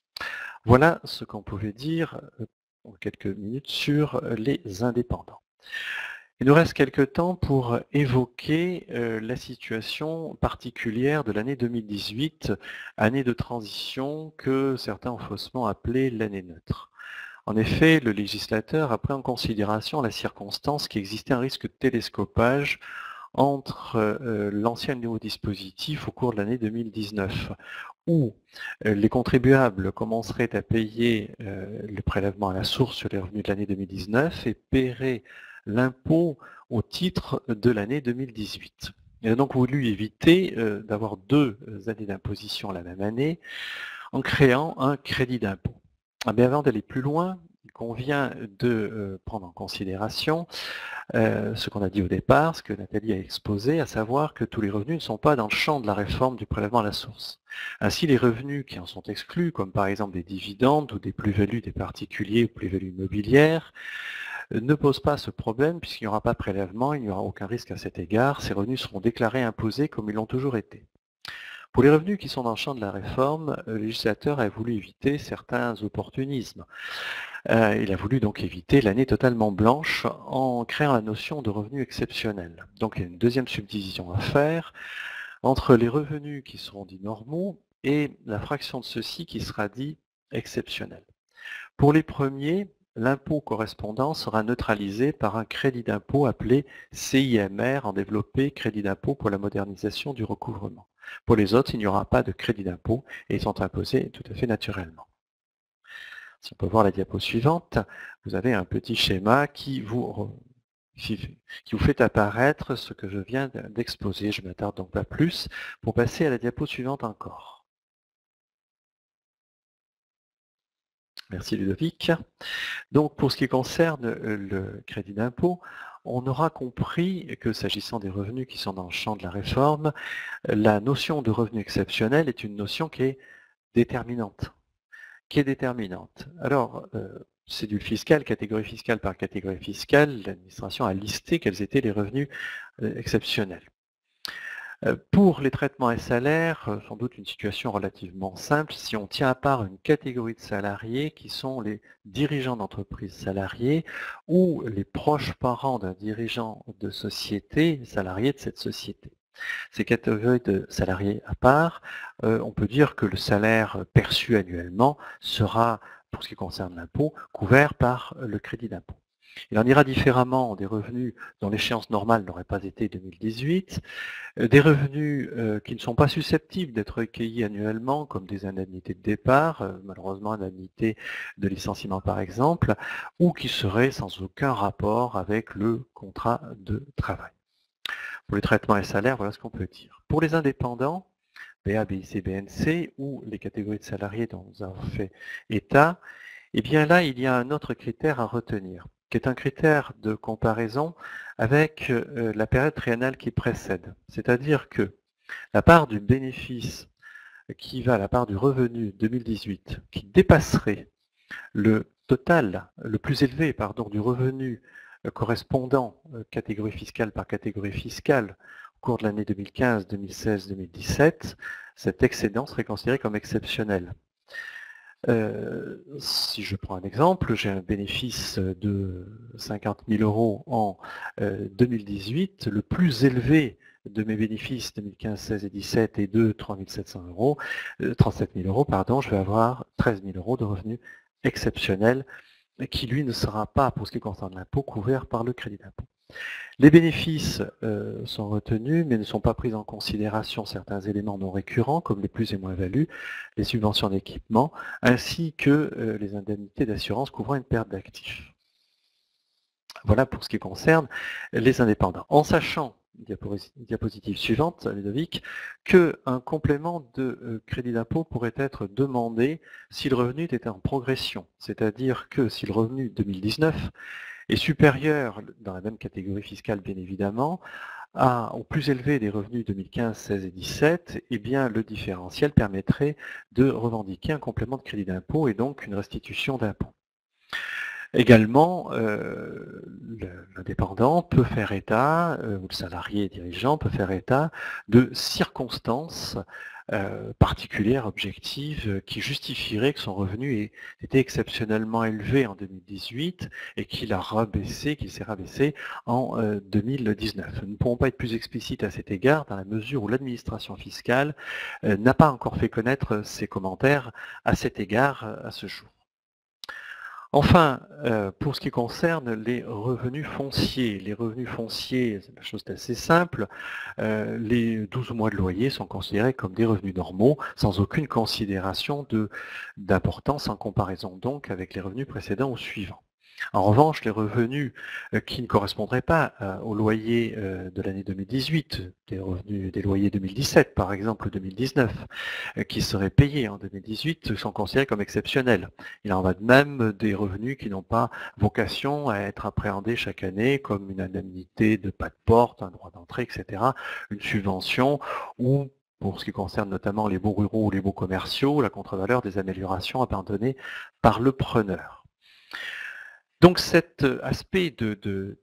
Voilà ce qu'on pouvait dire en quelques minutes sur les indépendants. Il nous reste quelques temps pour évoquer la situation particulière de l'année 2018, année de transition que certains ont faussement appelée l'année neutre. En effet, le législateur a pris en considération la circonstance qu'il existait un risque de télescopage entre l'ancien et le nouveau dispositif au cours de l'année 2019, où les contribuables commenceraient à payer le prélèvement à la source sur les revenus de l'année 2019 et paieraient l'impôt au titre de l'année 2018. Il a donc voulu éviter d'avoir deux années d'imposition la même année en créant un crédit d'impôt. Mais avant d'aller plus loin, il convient de prendre en considération ce qu'on a dit au départ, ce que Nathalie a exposé, à savoir que tous les revenus ne sont pas dans le champ de la réforme du prélèvement à la source. Ainsi, les revenus qui en sont exclus, comme par exemple des dividendes ou des plus-values des particuliers ou plus-values immobilières, ne pose pas ce problème puisqu'il n'y aura pas de prélèvement, il n'y aura aucun risque à cet égard, ces revenus seront déclarés et imposés comme ils l'ont toujours été. Pour les revenus qui sont dans le champ de la réforme, le législateur a voulu éviter certains opportunismes. Il a voulu donc éviter l'année totalement blanche en créant la notion de revenu exceptionnel. Donc il y a une deuxième subdivision à faire entre les revenus qui seront dits normaux et la fraction de ceux-ci qui sera dit exceptionnel. Pour les premiers, l'impôt correspondant sera neutralisé par un crédit d'impôt appelé CIMR, en développé crédit d'impôt pour la modernisation du recouvrement. Pour les autres, il n'y aura pas de crédit d'impôt et ils sont imposés tout à fait naturellement. Si on peut voir la diapo suivante, vous avez un petit schéma qui vous fait apparaître ce que je viens d'exposer. Je ne m'attarde donc pas plus pour passer à la diapo suivante encore. Merci Ludovic. Donc pour ce qui concerne le crédit d'impôt, on aura compris que s'agissant des revenus qui sont dans le champ de la réforme, la notion de revenu exceptionnel est une notion qui est déterminante. Alors, cédule fiscale, catégorie fiscale par catégorie fiscale, l'administration a listé quels étaient les revenus exceptionnels. Pour les traitements et salaires, sans doute une situation relativement simple, si on tient à part une catégorie de salariés qui sont les dirigeants d'entreprises salariés ou les proches parents d'un dirigeant de société, salariés de cette société. Ces catégories de salariés à part, on peut dire que le salaire perçu annuellement sera, pour ce qui concerne l'impôt, couvert par le crédit d'impôt. Il en ira différemment des revenus dont l'échéance normale n'aurait pas été 2018, des revenus qui ne sont pas susceptibles d'être recueillis annuellement, comme des indemnités de départ, malheureusement indemnités de licenciement par exemple, ou qui seraient sans aucun rapport avec le contrat de travail. Pour les traitements et salaires, voilà ce qu'on peut dire. Pour les indépendants, BA, BIC, BNC, ou les catégories de salariés dont nous avons fait état, eh bien là, il y a un autre critère à retenir, qui est un critère de comparaison avec la période triennale qui précède. C'est-à-dire que la part du bénéfice qui va à la part du revenu 2018, qui dépasserait le total, le plus élevé, pardon, du revenu correspondant catégorie fiscale par catégorie fiscale au cours de l'année 2015, 2016, 2017, cet excédent serait considéré comme exceptionnel. Si je prends un exemple, j'ai un bénéfice de 50 000 euros en 2018, le plus élevé de mes bénéfices 2015, 16 et 17 est de 3 700 euros, 37 000 euros, pardon, je vais avoir 13 000 euros de revenus exceptionnels qui, lui, ne sera pas, pour ce qui concerne l'impôt, couvert par le crédit d'impôt. Les bénéfices sont retenus, mais ne sont pas pris en considération certains éléments non récurrents, comme les plus et moins-values, les subventions d'équipement, ainsi que les indemnités d'assurance couvrant une perte d'actifs. Voilà pour ce qui concerne les indépendants. En sachant, diapositive suivante, Ludovic, qu'un complément de crédit d'impôt pourrait être demandé si le revenu était en progression. C'est-à-dire que si le revenu 2019 est supérieur, dans la même catégorie fiscale bien évidemment, au plus élevé des revenus 2015, 16 et 17, eh bien le différentiel permettrait de revendiquer un complément de crédit d'impôt et donc une restitution d'impôt. Également, l'indépendant peut faire état, ou le salarié dirigeant peut faire état de circonstances particulières, objectives, qui justifieraient que son revenu était exceptionnellement élevé en 2018 et qu'il s'est rabaissé en 2019. Nous ne pourrons pas être plus explicites à cet égard dans la mesure où l'administration fiscale n'a pas encore fait connaître ses commentaires à cet égard à ce jour. Enfin, pour ce qui concerne les revenus fonciers, la chose est assez simple, les 12 mois de loyer sont considérés comme des revenus normaux, sans aucune considération d'importance en comparaison donc avec les revenus précédents ou suivants. En revanche, les revenus qui ne correspondraient pas au loyer de l'année 2018, des revenus des loyers 2017 par exemple, 2019, qui seraient payés en 2018, sont considérés comme exceptionnels. Il en va de même des revenus qui n'ont pas vocation à être appréhendés chaque année, comme une indemnité de pas de porte, un droit d'entrée, etc., une subvention ou, pour ce qui concerne notamment les baux ruraux ou les baux commerciaux, la contre-valeur des améliorations abandonnées par le preneur. Donc cet aspect de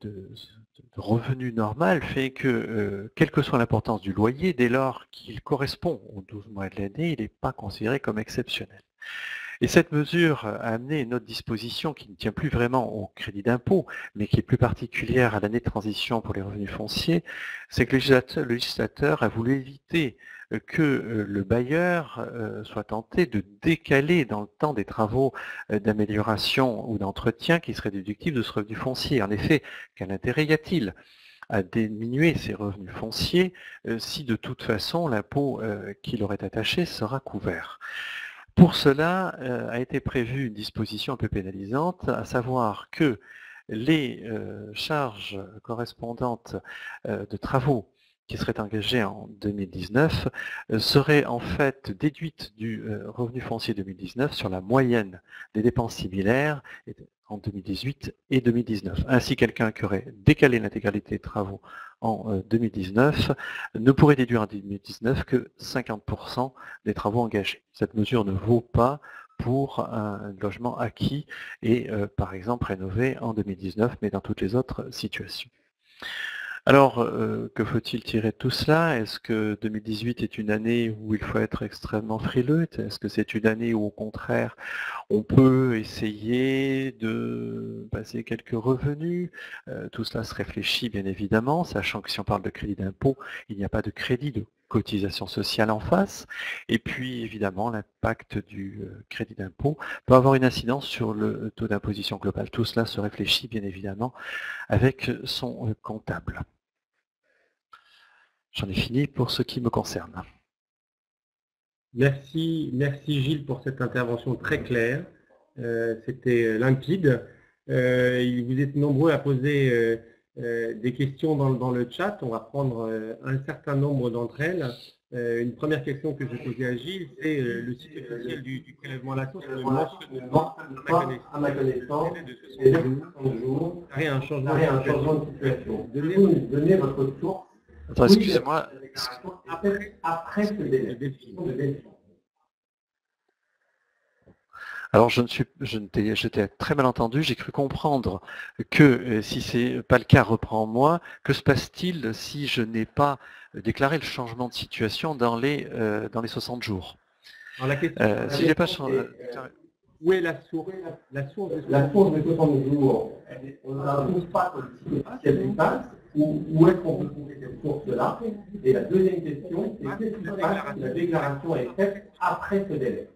revenu normal fait que, quelle que soit l'importance du loyer, dès lors qu'il correspond aux 12 mois de l'année, il n'est pas considéré comme exceptionnel. Et cette mesure a amené une autre disposition qui ne tient plus vraiment au crédit d'impôt, mais qui est plus particulière à l'année de transition pour les revenus fonciers, c'est que le législateur a voulu éviter que le bailleur soit tenté de décaler dans le temps des travaux d'amélioration ou d'entretien qui seraient déductibles de ce revenu foncier. En effet, quel intérêt y a-t-il à diminuer ces revenus fonciers si de toute façon l'impôt qui leur est attaché sera couvert? Pour cela a été prévue une disposition un peu pénalisante, à savoir que les charges correspondantes de travaux qui seraient engagées en 2019 seraient en fait déduites du revenu foncier 2019 sur la moyenne des dépenses similaires en 2018 et 2019. Ainsi, quelqu'un qui aurait décalé l'intégralité des travaux en 2019 ne pourrait déduire en 2019 que 50% des travaux engagés. Cette mesure ne vaut pas pour un logement acquis et par exemple rénové en 2019, mais dans toutes les autres situations. Alors, que faut-il tirer de tout cela? Est-ce que 2018 est une année où il faut être extrêmement frileux? Est-ce que c'est une année où, au contraire, on peut essayer de passer quelques revenus? Tout cela se réfléchit, bien évidemment, sachant que si on parle de crédit d'impôt, il n'y a pas de crédit de cotisation sociale en face. Et puis, évidemment, l'impact du crédit d'impôt peut avoir une incidence sur le taux d'imposition global. Tout cela se réfléchit, bien évidemment, avec son comptable. J'en ai fini pour ce qui me concerne. Merci Gilles pour cette intervention très claire. C'était limpide. Vous êtes nombreux à poser des questions dans le chat. On va prendre un certain nombre d'entre elles. Une première question que je vais poser à Gilles, c'est le site officiel du prélèvement à la source ne mentionne pas, à ma connaissance, et de 60 jours, un changement de situation. Donnez votre source. Attends, excusez-moi. Après ce délai. Alors je t'ai très mal entendu, j'ai cru comprendre que si c'est pas le cas, reprends-moi, que se passe-t-il si je n'ai pas déclaré le changement de situation dans les 60 jours? Alors, la question, si j'ai pas Où est la source? La source de La source de 60 jours, on ne la trouve pas sur le partiel du pass, où est-ce qu'on peut trouver cette source-là? Et la deuxième question, c'est qu'est-ce qui se passe si la déclaration est faite après ce délai?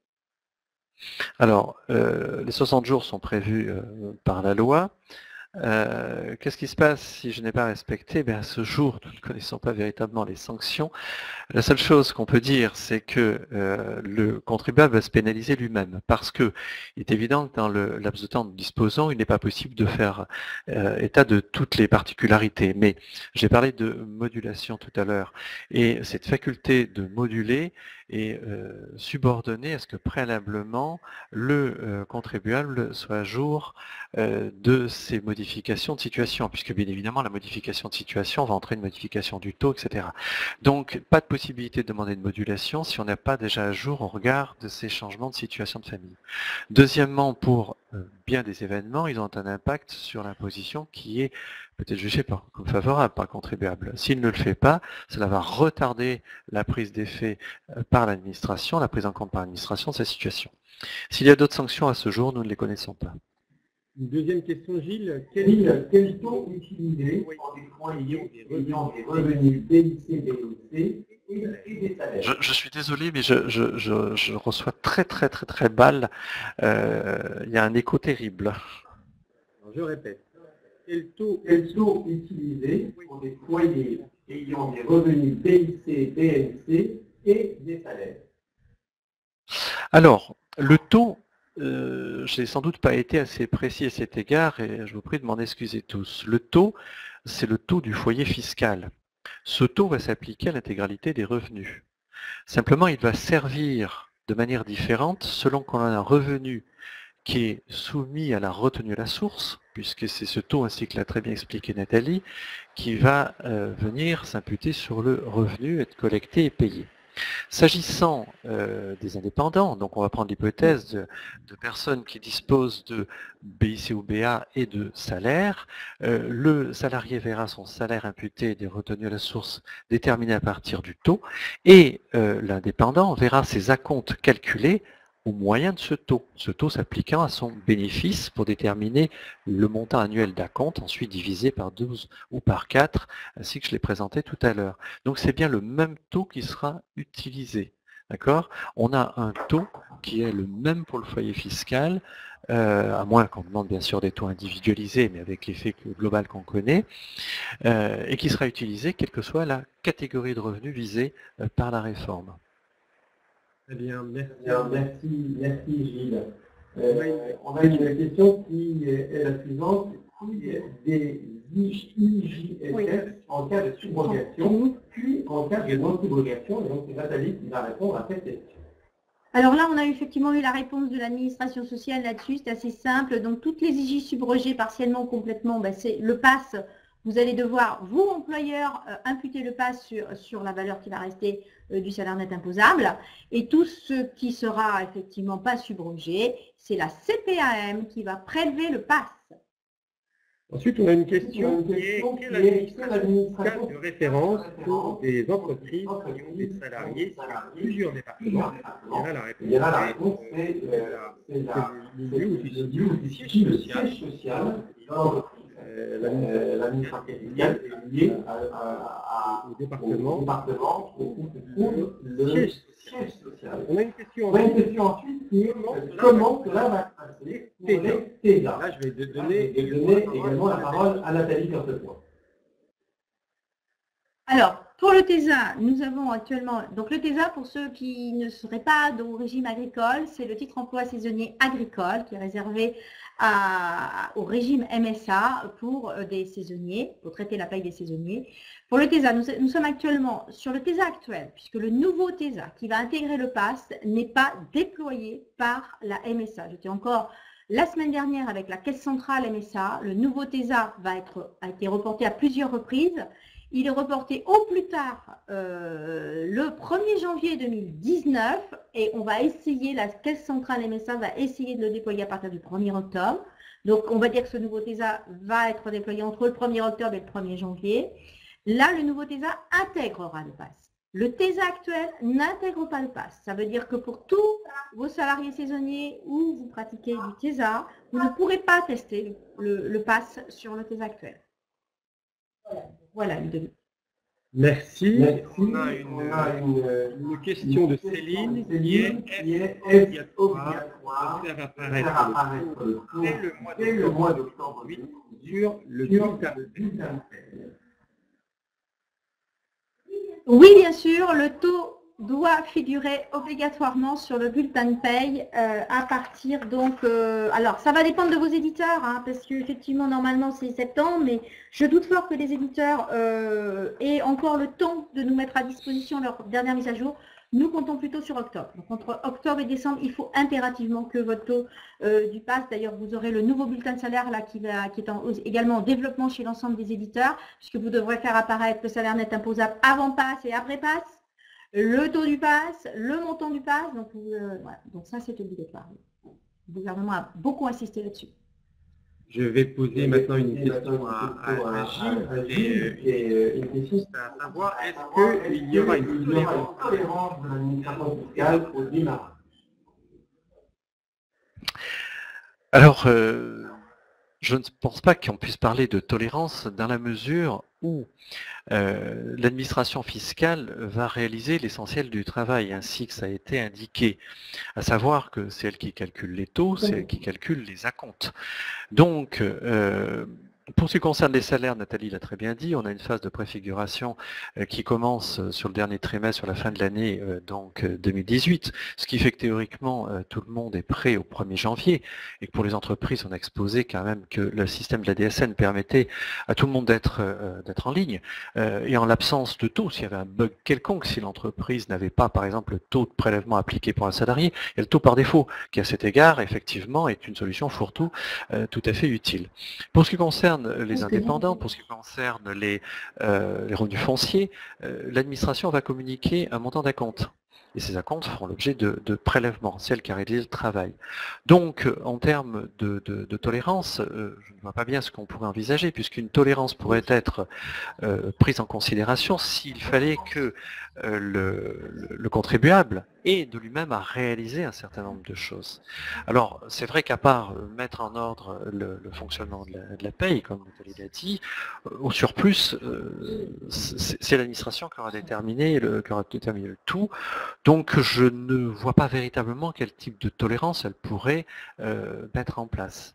Alors, les 60 jours sont prévus par la loi. Qu'est-ce qui se passe si je n'ai pas respecté? À ce jour, nous ne connaissons pas véritablement les sanctions. La seule chose qu'on peut dire, c'est que le contribuable va se pénaliser lui-même, parce que il est évident que dans le laps de temps que nous disposons, il n'est pas possible de faire état de toutes les particularités. Mais j'ai parlé de modulation tout à l'heure, et cette faculté de moduler est subordonnée à ce que préalablement le contribuable soit à jour de ces modifications de situation, puisque bien évidemment la modification de situation va entraîner une modification du taux, etc. Donc pas de possibilité de demander une modulation si on n'est pas déjà à jour au regard de ces changements de situation de famille. Deuxièmement, pour bien des événements, ils ont un impact sur l'imposition qui est peut-être jugé comme favorable par le contribuable. S'il ne le fait pas, cela va retarder la prise d'effet par l'administration, la prise en compte par l'administration de sa situation. S'il y a d'autres sanctions à ce jour, nous ne les connaissons pas. Une deuxième question, Gilles. Quel taux utiliser pour des foyers ayant des revenus BIC, BOC et des salaires? Je suis désolé, mais je reçois très mal. Il y a un écho terrible. Alors, je répète. Quel taux utiliser pour des foyers ayant des revenus BIC, BNC et des salaires? Alors, le taux, j'ai sans doute pas été assez précis à cet égard et je vous prie de m'en excuser tous. Le taux, c'est le taux du foyer fiscal. Ce taux va s'appliquer à l'intégralité des revenus. Simplement, il va servir de manière différente selon qu'on a un revenu qui est soumis à la retenue à la source, puisque c'est ce taux, ainsi que l'a très bien expliqué Nathalie, qui va venir s'imputer sur le revenu, être collecté et payé. S'agissant des indépendants, donc on va prendre l'hypothèse de personnes qui disposent de BIC ou BA et de salaire, le salarié verra son salaire imputé des retenues à la source déterminé à partir du taux, et l'indépendant verra ses acomptes calculés au moyen de ce taux s'appliquant à son bénéfice pour déterminer le montant annuel d'acompte, ensuite divisé par 12 ou par 4, ainsi que je l'ai présenté tout à l'heure. Donc c'est bien le même taux qui sera utilisé. D'accord? On a un taux qui est le même pour le foyer fiscal, à moins qu'on demande bien sûr des taux individualisés, mais avec l'effet global qu'on connaît, et qui sera utilisé quelle que soit la catégorie de revenus visée par la réforme. Très bien, merci. Merci Gilles. On a une question qui est la suivante. Des IJSF en cas de subrogation, puis en cas de non-subrogation, et donc c'est Nathalie qui va répondre à cette question. Alors là, on a effectivement eu la réponse de l'administration sociale là-dessus, c'est assez simple. Donc toutes les IJ subrogées partiellement ou complètement, c'est le PASS. Vous allez devoir, vous, employeur, imputer le PASS sur la valeur qui va rester du salaire net imposable. Et tout ce qui sera effectivement pas subrogé, c'est la CPAM qui va prélever le PASS. Ensuite, on a une question qui est quelle administration fiscale de référence pour des entreprises qui ont des salariés sur plusieurs départements? Il y a la réponse, c'est le siège social. L'administration fiscale est liée au département où se trouve le siège social. On a une question ensuite qui est comment cela va se passer pour les TESA. Là, je vais donner également la parole à Nathalie sur ce point. Alors, pour le TESA, nous avons actuellement, donc le TESA, pour ceux qui ne seraient pas au régime agricole, c'est le titre emploi saisonnier agricole qui est réservé au régime MSA pour des saisonniers, pour traiter la paye des saisonniers. Pour le TESA, nous sommes actuellement sur le TESA actuel, puisque le nouveau TESA qui va intégrer le PASS n'est pas déployé par la MSA. J'étais encore la semaine dernière avec la Caisse centrale MSA. Le nouveau TESA a été reporté à plusieurs reprises. Il est reporté au plus tard le 1er janvier 2019 et on va essayer, la Caisse centrale MSA va essayer de le déployer à partir du 1er octobre. Donc on va dire que ce nouveau TESA va être déployé entre le 1er octobre et le 1er janvier. Là, le nouveau TESA intégrera le PASS. Le TESA actuel n'intègre pas le PASS. Ça veut dire que pour tous vos salariés saisonniers où vous pratiquez du TESA, vous ne pourrez pas tester le PASS sur le TESA actuel. Voilà, Ludovic. Merci. On a une question de Céline qui est obligatoire de faire apparaître le taux dès le mois d'octobre sur le bulletin de paie. Oui, bien sûr, le taux doit figurer obligatoirement sur le bulletin de paye à partir donc... alors, ça va dépendre de vos éditeurs, hein, parce qu'effectivement, normalement, c'est septembre, mais je doute fort que les éditeurs aient encore le temps de nous mettre à disposition leur dernière mise à jour. Nous comptons plutôt sur octobre. Donc, entre octobre et décembre, il faut impérativement que votre taux du PASS, d'ailleurs, vous aurez le nouveau bulletin de salaire là, qui est également en développement chez l'ensemble des éditeurs, puisque vous devrez faire apparaître le salaire net imposable avant PASS et après PASS, le taux du PASS, le montant du PASS. Donc, voilà. Donc ça, c'est obligatoire. Le gouvernement a beaucoup insisté là-dessus. Je vais poser maintenant une question à Gilles, et une question à savoir, est-ce qu'il y aura une tolérance de l'administration fiscale au démarrage? Alors, je ne pense pas qu'on puisse parler de tolérance dans la mesure où l'administration fiscale va réaliser l'essentiel du travail, ainsi que ça a été indiqué, à savoir que c'est elle qui calcule les taux, c'est elle qui calcule les acomptes. Donc, pour ce qui concerne les salaires, Nathalie l'a très bien dit, on a une phase de préfiguration qui commence sur le dernier trimestre, sur la fin de l'année donc 2018, ce qui fait que théoriquement tout le monde est prêt au 1er janvier et que pour les entreprises on a exposé quand même que le système de la DSN permettait à tout le monde d'être en ligne et en l'absence de taux, s'il y avait un bug quelconque, si l'entreprise n'avait pas par exemple le taux de prélèvement appliqué pour un salarié, il y a le taux par défaut qui à cet égard effectivement est une solution fourre-tout tout à fait utile. Pour ce qui concerne les indépendants, pour ce qui concerne les revenus fonciers, l'administration va communiquer un montant d'acompte. Et ces acomptes feront l'objet de prélèvements, celles qui a réalisé le travail. Donc, en termes de tolérance, je ne vois pas bien ce qu'on pourrait envisager, puisqu'une tolérance pourrait être prise en considération s'il fallait que le contribuable ait de lui-même à réaliser un certain nombre de choses. Alors, c'est vrai qu'à part mettre en ordre le fonctionnement de la paye, comme Nathalie l'a dit, au surplus, c'est l'administration qui aura déterminé le tout. Donc, je ne vois pas véritablement quel type de tolérance elle pourrait mettre en place.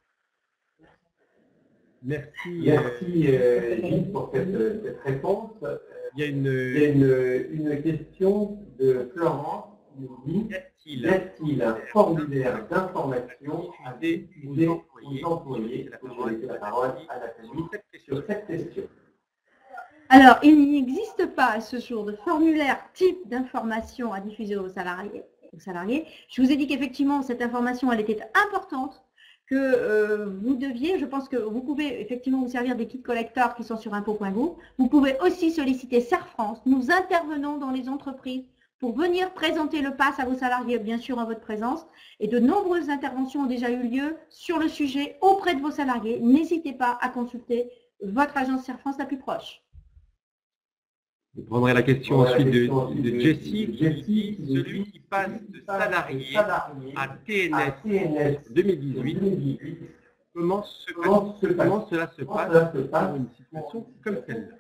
Merci Gilles pour cette réponse. Il y a une question de Florence qui nous dit: y a-t-il un formulaire d'information à diffuser aux employés? Je vais laisser la parole à Nathalie sur cette question. Alors, il n'existe pas à ce jour de formulaire type d'information à diffuser aux salariés. Je vous ai dit qu'effectivement, cette information, elle était importante, que vous deviez, je pense que vous pouvez effectivement vous servir des kits collecteurs qui sont sur impôts.gouv. Vous pouvez aussi solliciter Serre France. Nous intervenons dans les entreprises pour venir présenter le PASS à vos salariés, bien sûr en votre présence. Et de nombreuses interventions ont déjà eu lieu sur le sujet auprès de vos salariés. N'hésitez pas à consulter votre agence Serre France la plus proche. Je prendrai la question ensuite de Jessie, celui qui passe de salarié à TNS 2018. Comment cela se passe dans une situation comme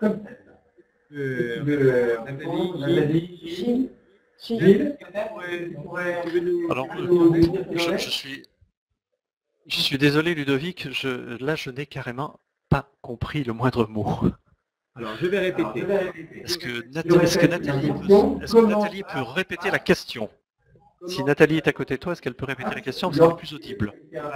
celle-là? Nathalie, Gilles, alors, je suis désolé Ludovic, là je n'ai carrément pas compris le moindre mot. Alors, je vais répéter. Est-ce que Nathalie peut répéter la question? Si Nathalie est à côté de toi, est-ce qu'elle peut répéter la question parce qu'elle est plus audible?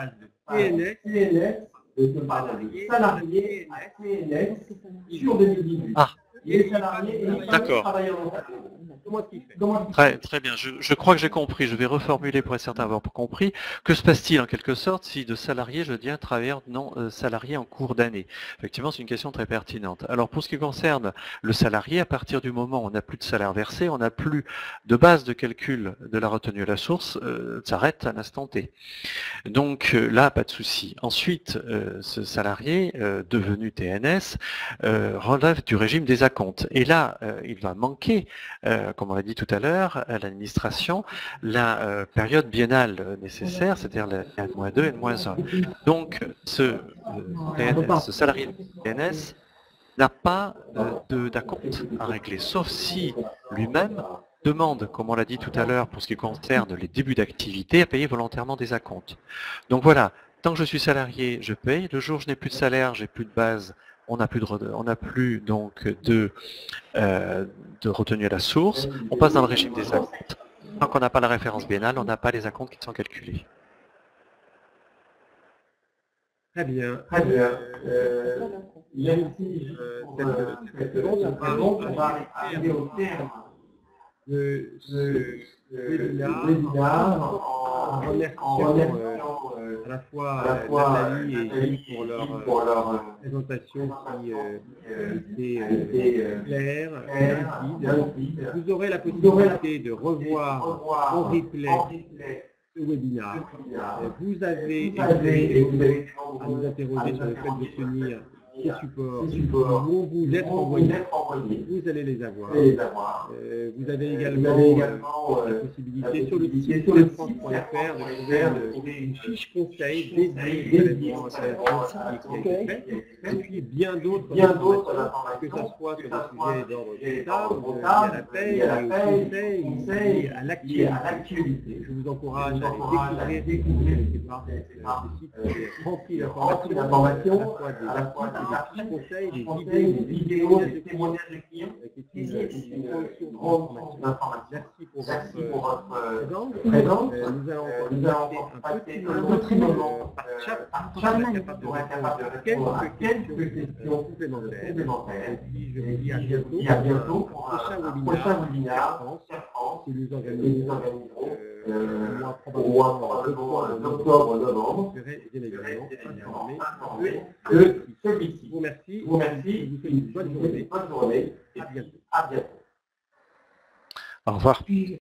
TNS, de salariés à TNS sur 2018. Ah, Les salariés d'accord. Comment est-ce qu'il fait? Très bien, je crois que j'ai compris. Je vais reformuler pour être certain d'avoir compris. Que se passe-t-il en quelque sorte si de salarié je deviens travailleur non salarié en cours d'année? Effectivement, c'est une question très pertinente. Alors pour ce qui concerne le salarié, à partir du moment où on n'a plus de salaire versé, on n'a plus de base de calcul de la retenue à la source, s'arrête à l'instant T. Donc là, pas de souci. Ensuite, ce salarié devenu TNS relève du régime des acomptes. Et là, il va manquer, comme on l'a dit tout à l'heure, à l'administration, la période biennale nécessaire, c'est-à-dire la N-2 et N-1. Donc, ce salarié de TNS n'a pas d'acompte à régler, sauf si lui-même demande, comme on l'a dit tout à l'heure, pour ce qui concerne les débuts d'activité, à payer volontairement des acomptes. Donc voilà, tant que je suis salarié, je paye. Le jour où je n'ai plus de salaire, j'ai plus de base, on n'a plus donc de retenue à la source, on passe dans le régime des acomptes. Tant qu'on n'a pas la référence biennale, on n'a pas les acomptes qui sont calculés. Très bien. Merci cette réponse. On va arriver au terme de ce webinaire en remerciant à la fois Nathalie et Gilles pour leur présentation qui était claire, limpide. Vous aurez la possibilité de revoir en replay ce webinaire. Vous avez été à nous interroger sur le fait d'obtenir ces supports où vous êtes envoyés. Vous allez les avoir. Vous avez également la possibilité sur le site france.fr de trouver une fiche conseil dédiée à l'événement qui a été fait, et puis bien d'autres informations, que ce soit sur des sujets d'ordre comptable, à la paye, au conseil, à l'actualité. Je vous encourage à les découvrir ce site rempli d'informations, à la fois des fiches conseils, des vidéos, des témoignages de clients, qui est une grande source d'informations. Merci pour votre présence. Nous allons passer un petit moment par chat pour être capable de répondre à quelques questions complémentaires. Et puis je vous dis à bientôt pour un prochain webinaire que nous organiserons probablement en octobre-novembre. Vous serez bien évidemment informés de celui-ci. Je vous remercie. Je vous souhaite une bonne journée. À bientôt. Au revoir.